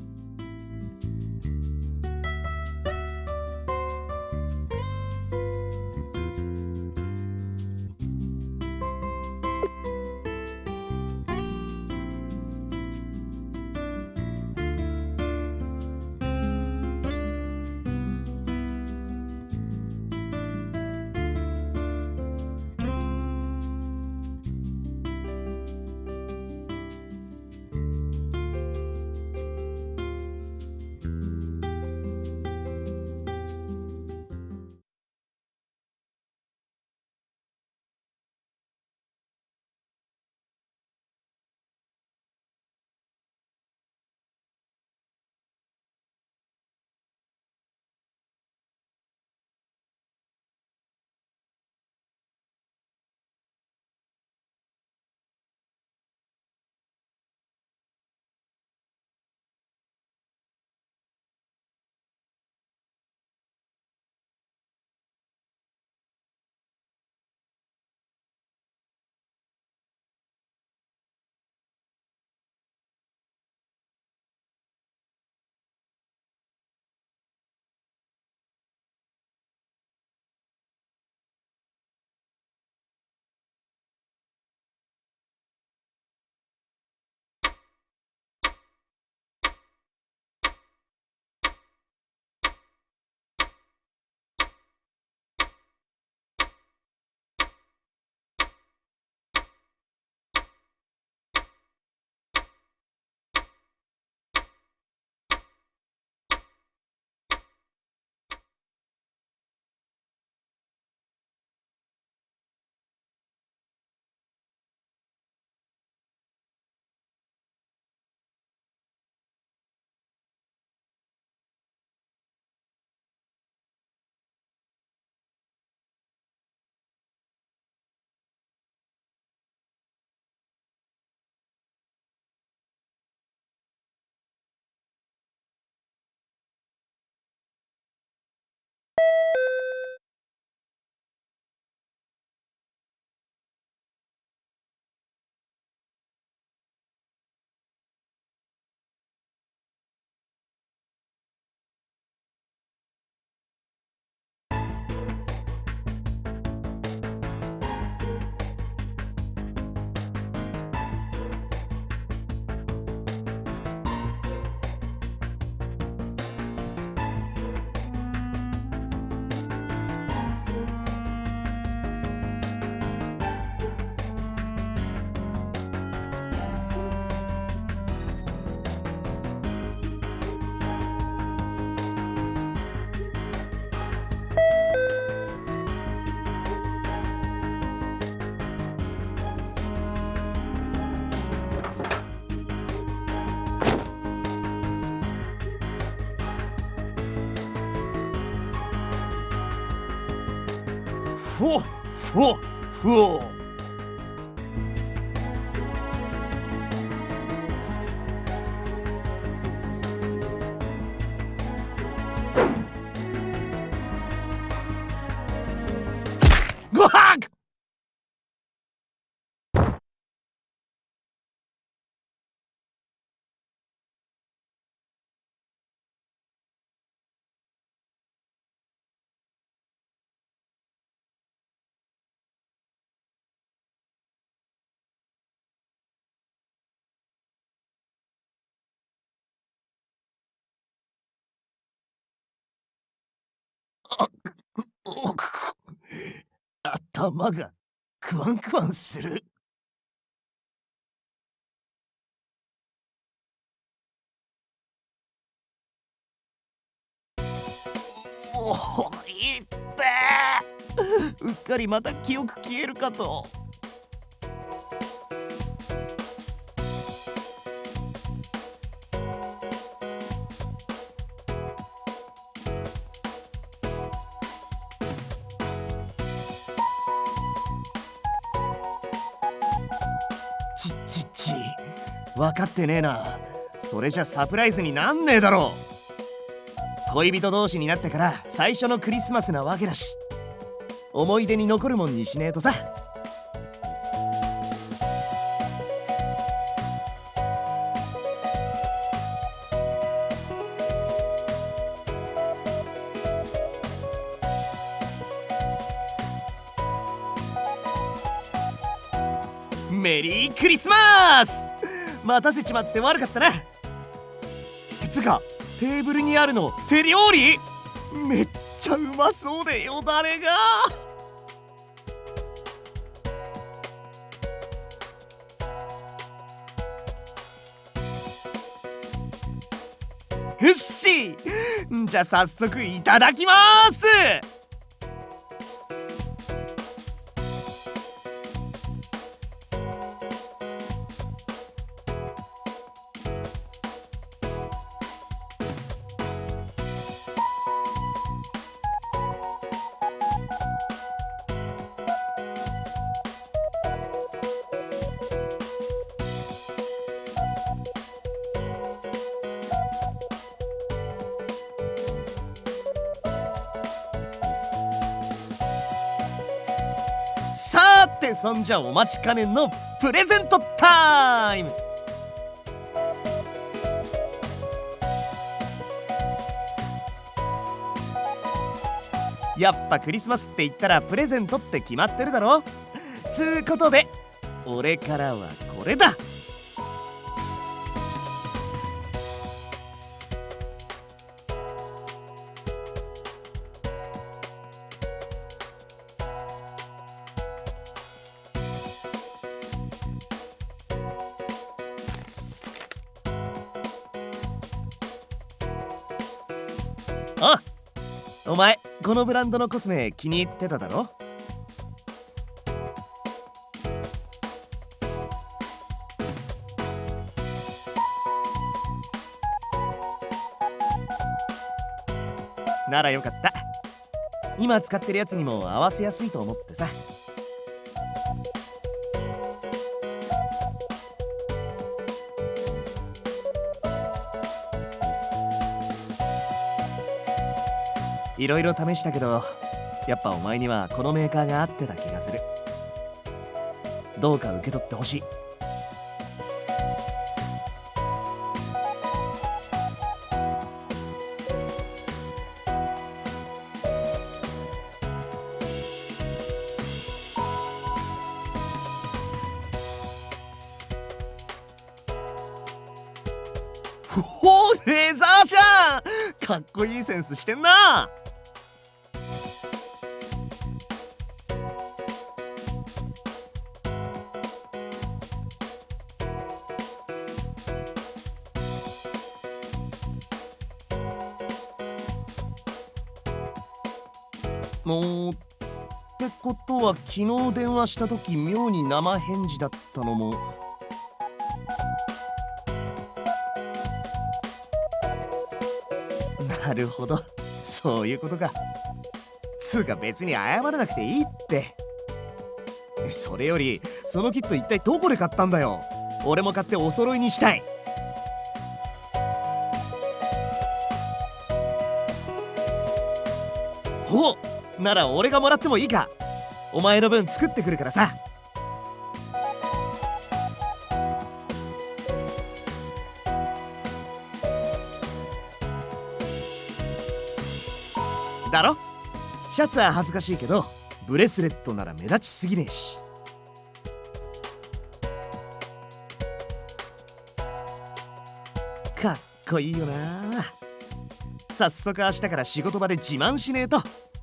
ふおふおふお頭がクワンクワンする。おお、いってー。うっかりまた記憶消えるかと。ちっちっち、分かってねえな。それじゃサプライズになんねえだろう。恋人同士になってから最初のクリスマスなわけだし、思い出に残るもんにしねえとさ。メリークリスマス。待たせちまって悪かったな。つかテーブルにあるの手料理？めっちゃうまそうでよだれが。よし、じゃあ早速いただきます。さーて、そんじゃお待ちかねのプレゼントタイム。やっぱクリスマスって言ったらプレゼントって決まってるだろ。つーことで俺からはこれだ。あ、お前このブランドのコスメ気に入ってただろ。ならよかった。今使ってるやつにも合わせやすいと思ってさ。いろいろ試したけど、やっぱお前にはこのメーカーが合ってた気がする。どうか受け取ってほしい。ほー、レザーじゃん。かっこいいセンスしてんな。もうってことは昨日電話した時妙に生返事だったのも。なるほど、そういうことか。つうか別に謝らなくていいって。それよりそのキット一体どこで買ったんだよ。俺も買ってお揃いにしたい。ほう、なら俺がもらってもいいか。お前の分作ってくるからさ。だろ。シャツは恥ずかしいけどブレスレットなら目立ちすぎねえし。かっこいいよな。早速明日から仕事場で自慢しねえと。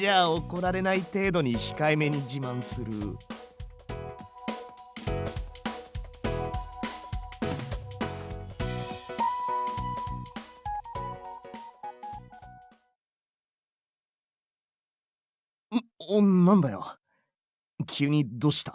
じゃあ怒られない程度に控えめに自慢する。お、なんだよ。急にどうした？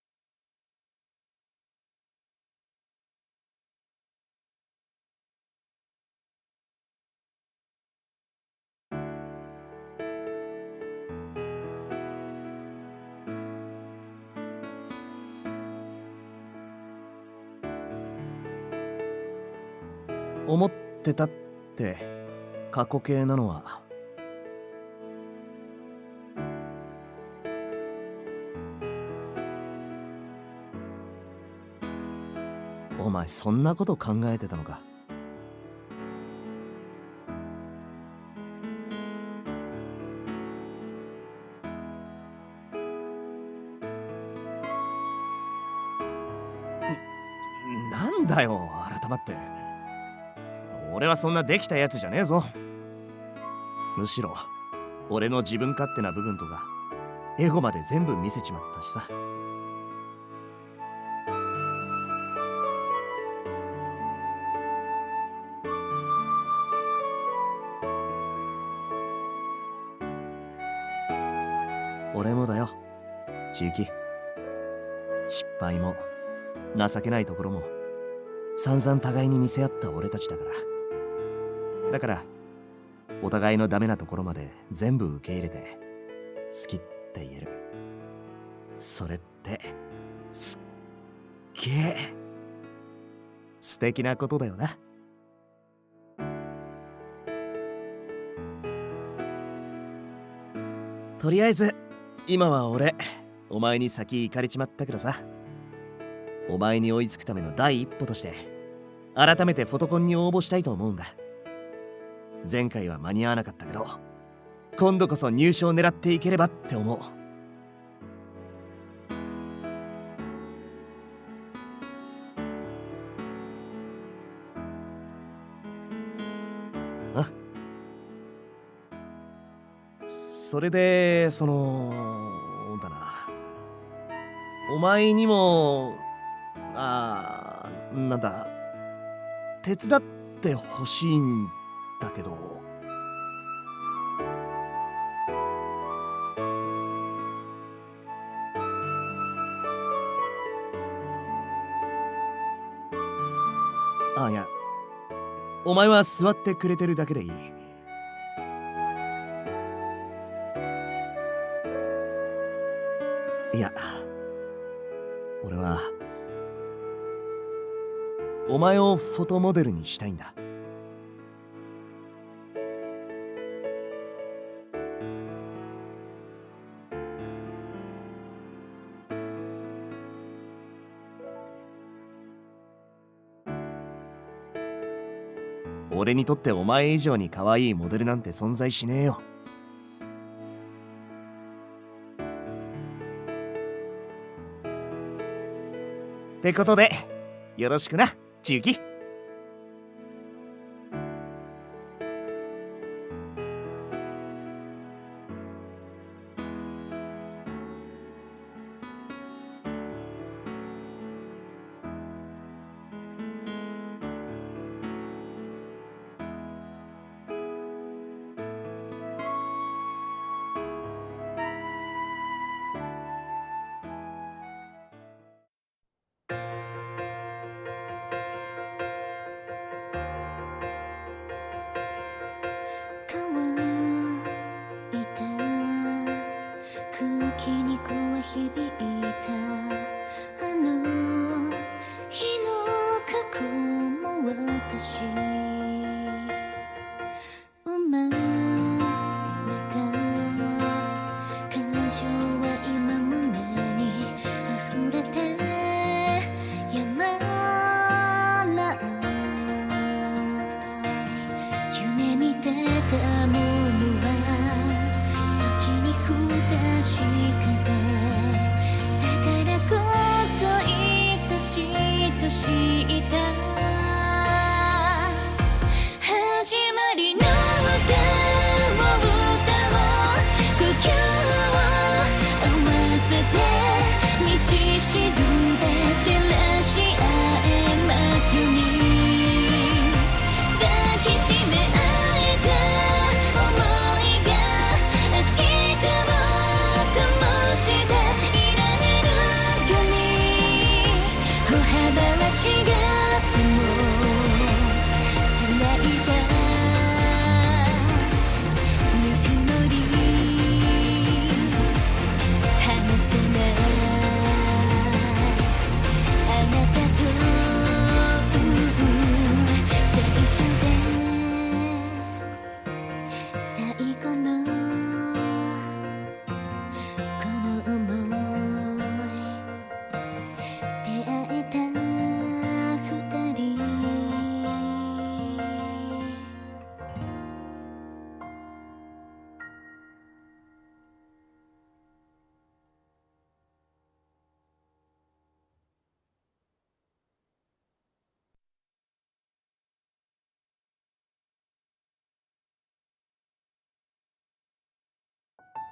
思ってたって過去形なのはお前そんなこと考えてたのか。なんだよ改まって。俺はそんなできたやつじゃねえぞ。むしろ俺の自分勝手な部分とかエゴまで全部見せちまったしさ。俺もだよ、ちゆき。失敗も情けないところも散々互いに見せ合った俺たちだから。だからお互いのダメなところまで全部受け入れて好きって言える。それってすっげえ素敵なことだよな。とりあえず今は俺お前に先行かれちまったけどさ、お前に追いつくための第一歩として改めてフォトコンに応募したいと思うんだ。前回は間に合わなかったけど今度こそ入賞狙っていければって思う。あ、それでそのだな、お前にもあーなんだ手伝ってほしいんだけど。あ、いや、お前は座ってくれてるだけでいい。いや、俺はお前をフォトモデルにしたいんだ。俺にとってお前以上に可愛いモデルなんて存在しねえよ。ってことでよろしくな、ちゆき。 始まりの歌を歌おう、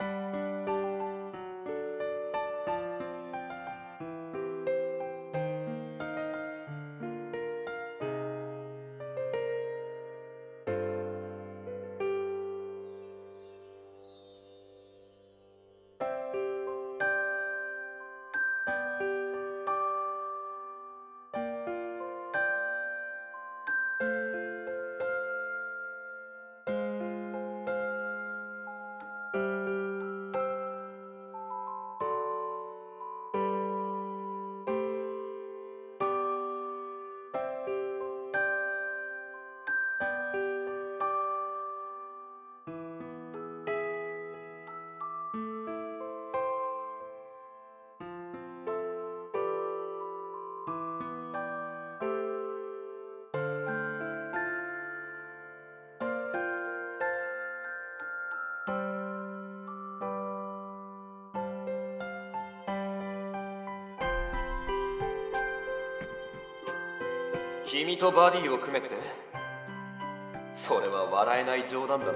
君とバディを組めって、それは笑えない冗談だな。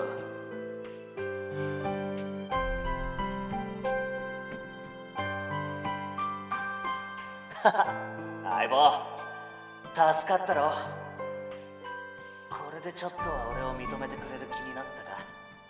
相棒、助かったろ。これでちょっとは俺を認めてくれる気になったか。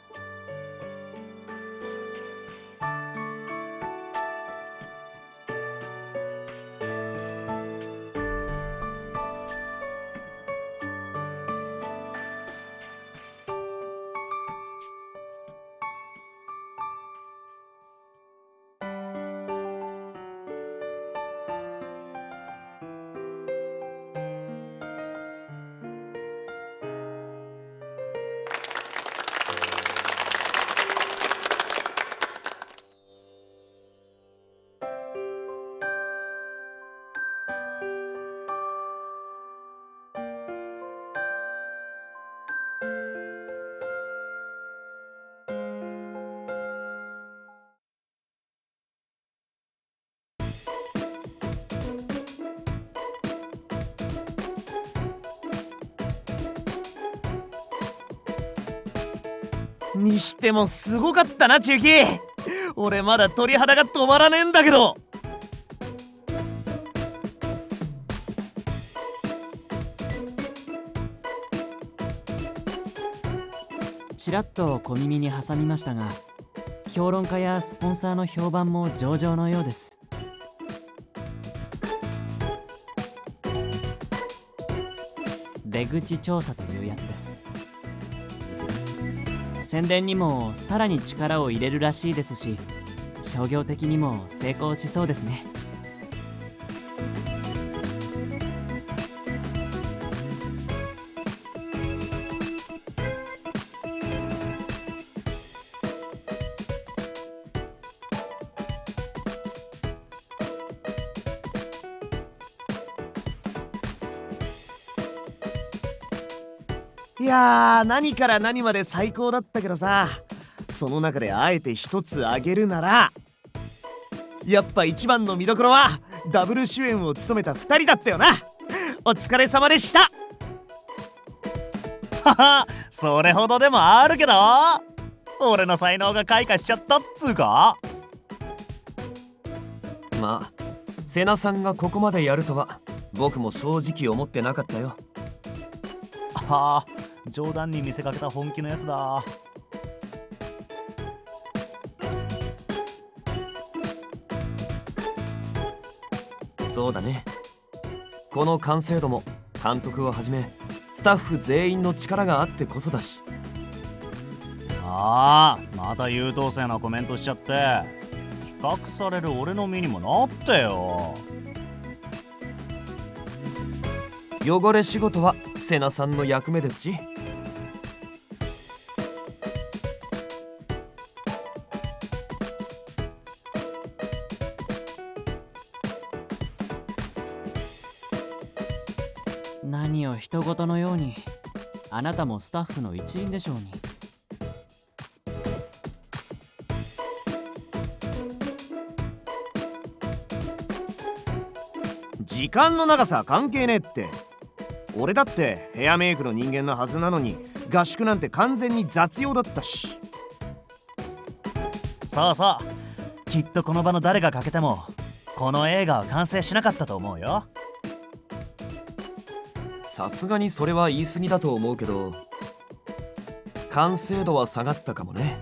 にしてもすごかったな中期。俺まだ鳥肌が止まらねえんだけど。 ちらっと小耳に挟みましたが、評論家やスポンサーの評判も上々のようです。出口調査というやつです。宣伝にもさらに力を入れるらしいですし、商業的にも成功しそうですね。 いやー、何から何まで最高だったけどさ、その中であえて一つ挙げるなら、やっぱ一番の見どころはダブル主演を務めたふたりだったよな。お疲れ様でした。 はは、それほどでもあるけど、俺の才能が開花しちゃったっつうか。 まあセナさんがここまでやるとは僕も正直思ってなかったよ。 ああ、冗談に見せかけた本気のやつだ。 そうだね。この完成度も監督をはじめスタッフ全員の力があってこそだし。 ああ、また優等生なコメントしちゃって、比較される俺の身にもなってよ。 汚れ仕事はセナさんの役目ですし。 何を人事のように、あなたもスタッフの一員でしょうに。 時間の長さは関係ねえって。俺だってヘアメイクの人間のはずなのに、合宿なんて完全に雑用だったし。 そうそう、きっとこの場の誰が欠けてもこの映画は完成しなかったと思うよ。 さすがにそれは言い過ぎだと思うけど、完成度は下がったかもね。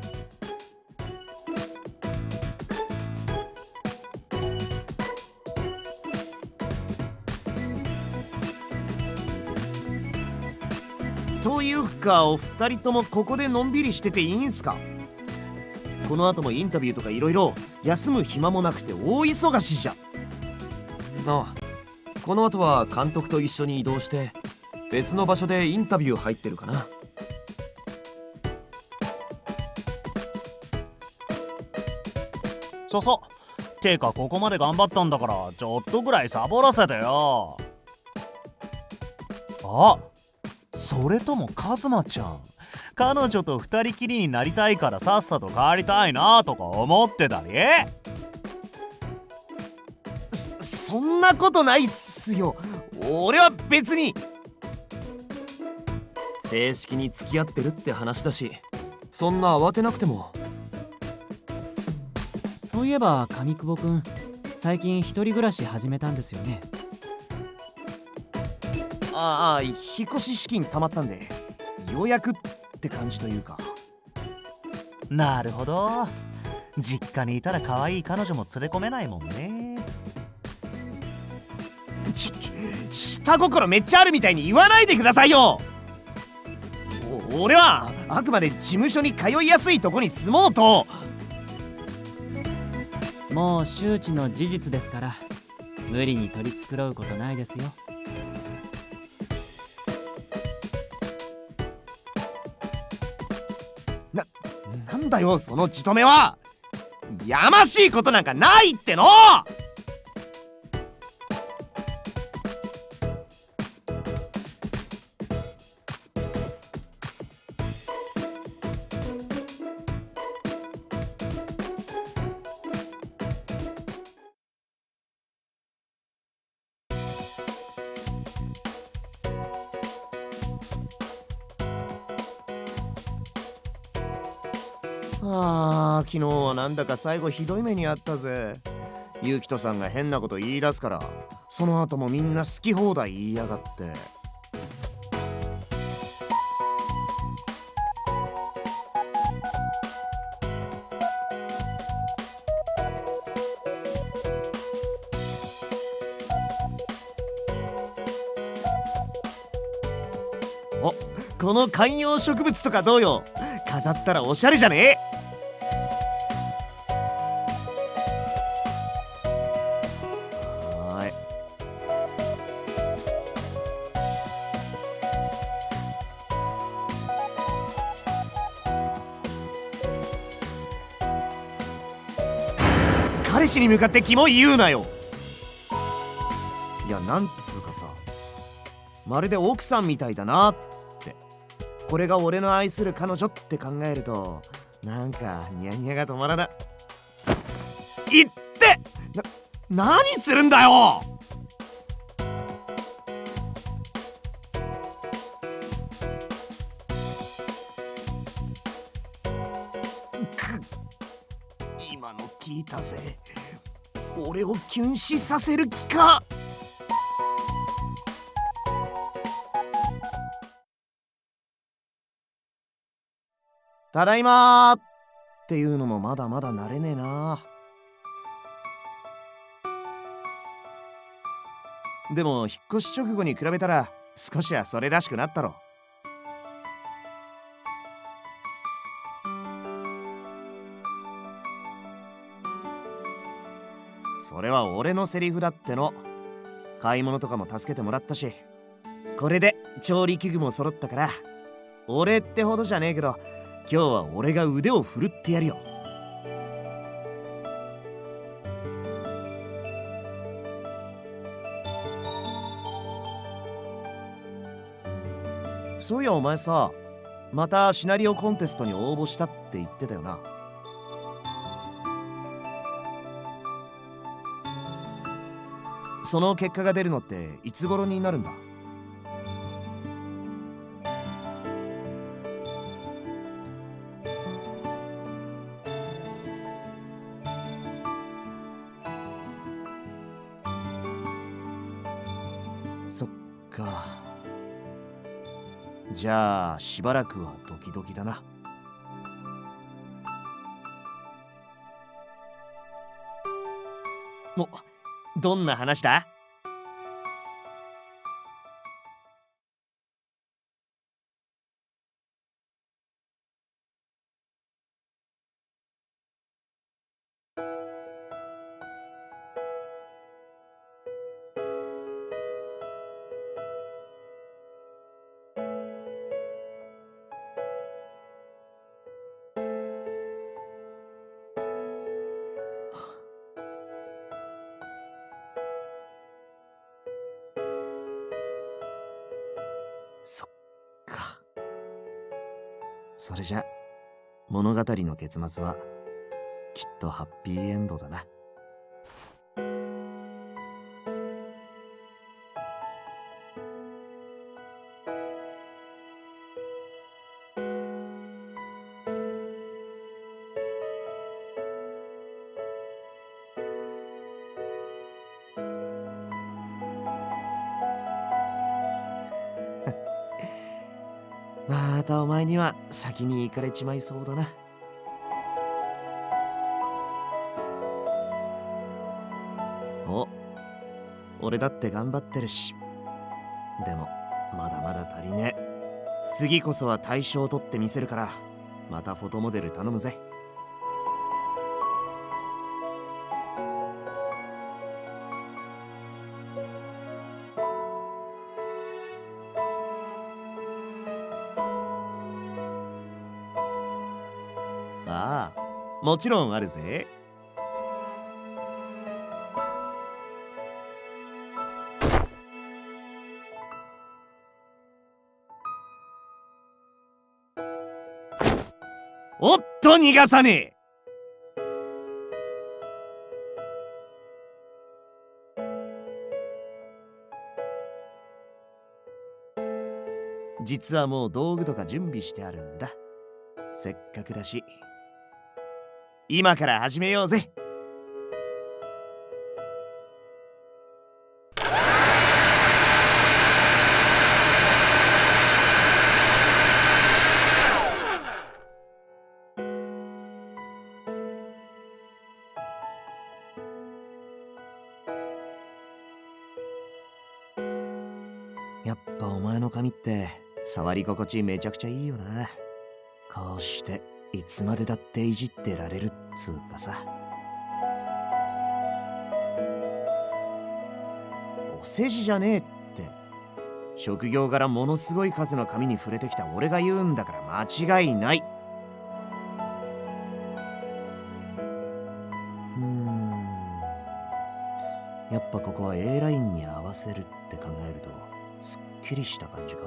というか、お二人ともここでのんびりしてていいんすか？この後もインタビューとかいろいろ休む暇もなくて大忙しじゃん。 ああ、この後は監督と一緒に移動して別の場所でインタビュー入ってるかな。 そうそう。てかここまで頑張ったんだからちょっとぐらいサボらせてよ。あ、それともカズマちゃん、彼女と二人きりになりたいからさっさと帰りたいなとか思ってたり？ そ, そんなことないっすよ。俺は別に。 正式に付き合ってるって話だし、そんな慌てなくても。 そういえば上久保くん、最近一人暮らし始めたんですよね。 ああ、引っ越し資金貯まったんでようやくって感じというか。 なるほど、実家にいたら可愛い彼女も連れ込めないもんね。 ち下心めっちゃあるみたいに言わないでくださいよ。俺はあくまで事務所に通いやすいとこに住もうと。 もう周知の事実ですから、無理に取り繕うことないですよ。 な、なんだよそのじとめは。やましいことなんかないっての。あー、昨日はなんだか最後ひどい目にあったぜ。ゆきとさんが変なこと言い出すから、その後もみんな好き放題言いやがって。お、この観葉植物とかどうよ。飾ったらおしゃれじゃね？はーい。彼氏に向かってキモい言うなよ。いや、なんつうかさ、まるで奥さんみたいだなって。これが俺の愛する彼女って考えると、なんかニヤニヤが止まらない。いってな、何するんだよ。くっ、今の聞いたぜ。俺をキュン死させる気か。ただいまーっていうのもまだまだ慣れねえな。でも引っ越し直後に比べたら少しはそれらしくなったろ。それは俺のセリフだっての。買い物とかも助けてもらったし、これで調理器具も揃ったから、俺ってほどじゃねえけど今日は俺が腕を振るってやるよ。そういやお前さ、またシナリオコンテストに応募したって言ってたよな。その結果が出るのっていつ頃になるんだ？ そっか。じゃあしばらくはドキドキだな。お、どんな話だ？そっか。それじゃ物語の結末はきっとハッピーエンドだな。またお前には先に行かれちまいそうだな。お、俺だって頑張ってるし。でもまだまだ足りねえ。次こそは大賞を取ってみせるから、またフォトモデル頼むぜ。ああ、もちろんあるぜ。おっと逃がさねえ。実はもう道具とか準備してあるんだ。せっかくだし今から始めようぜ。やっぱお前の髪って触り心地めちゃくちゃいいよな。こうしていつまでだっていじってられるっつうかさ。お世辞じゃねえって。職業柄ものすごい数の髪に触れてきた俺が言うんだから間違いない。うーん、やっぱここは A ラインに合わせるって考えるとすっきりした感じか。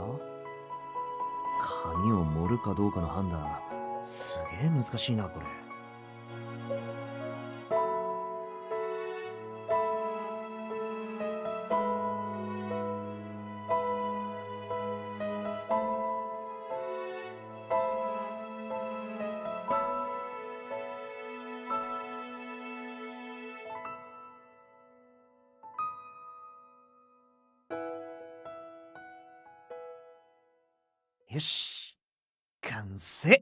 髪を盛るかどうかの判断すげえ難しいなこれ。よし、完成。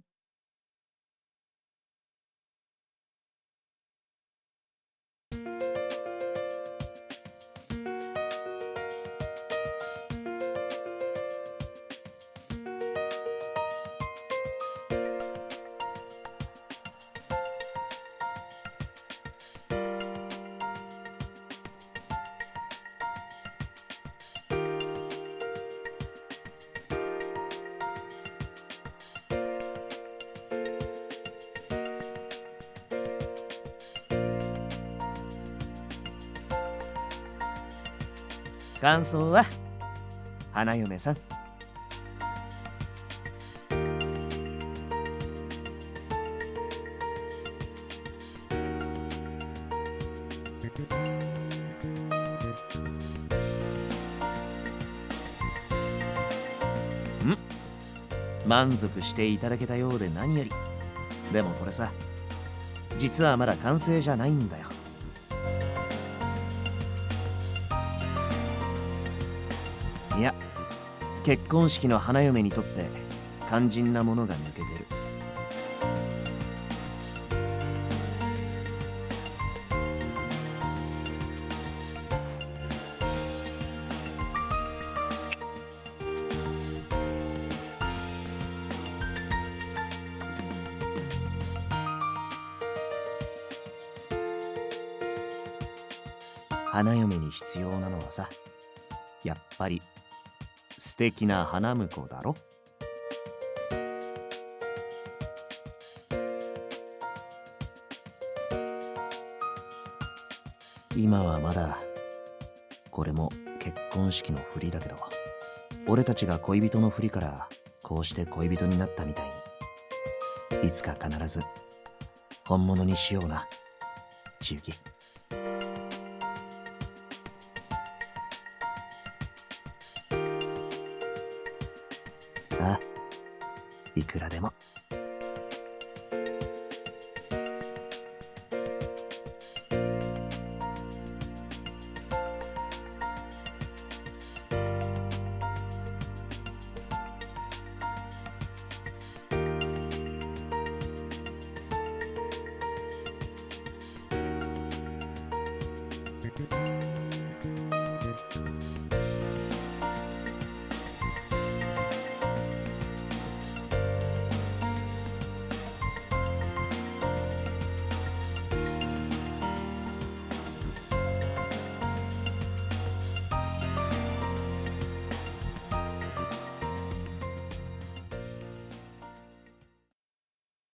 感想は花嫁さん。ん？満足していただけたようで何より。でもこれさ、実はまだ完成じゃないんだよ。 いや、結婚式の花嫁にとって肝心なものが抜けてる。花嫁に必要なのはさ、やっぱり素敵な花婿だろ。今はまだこれも結婚式のふりだけど、俺たちが恋人のふりからこうして恋人になったみたいに、いつか必ず本物にしような、千雪。あ、いくらでも。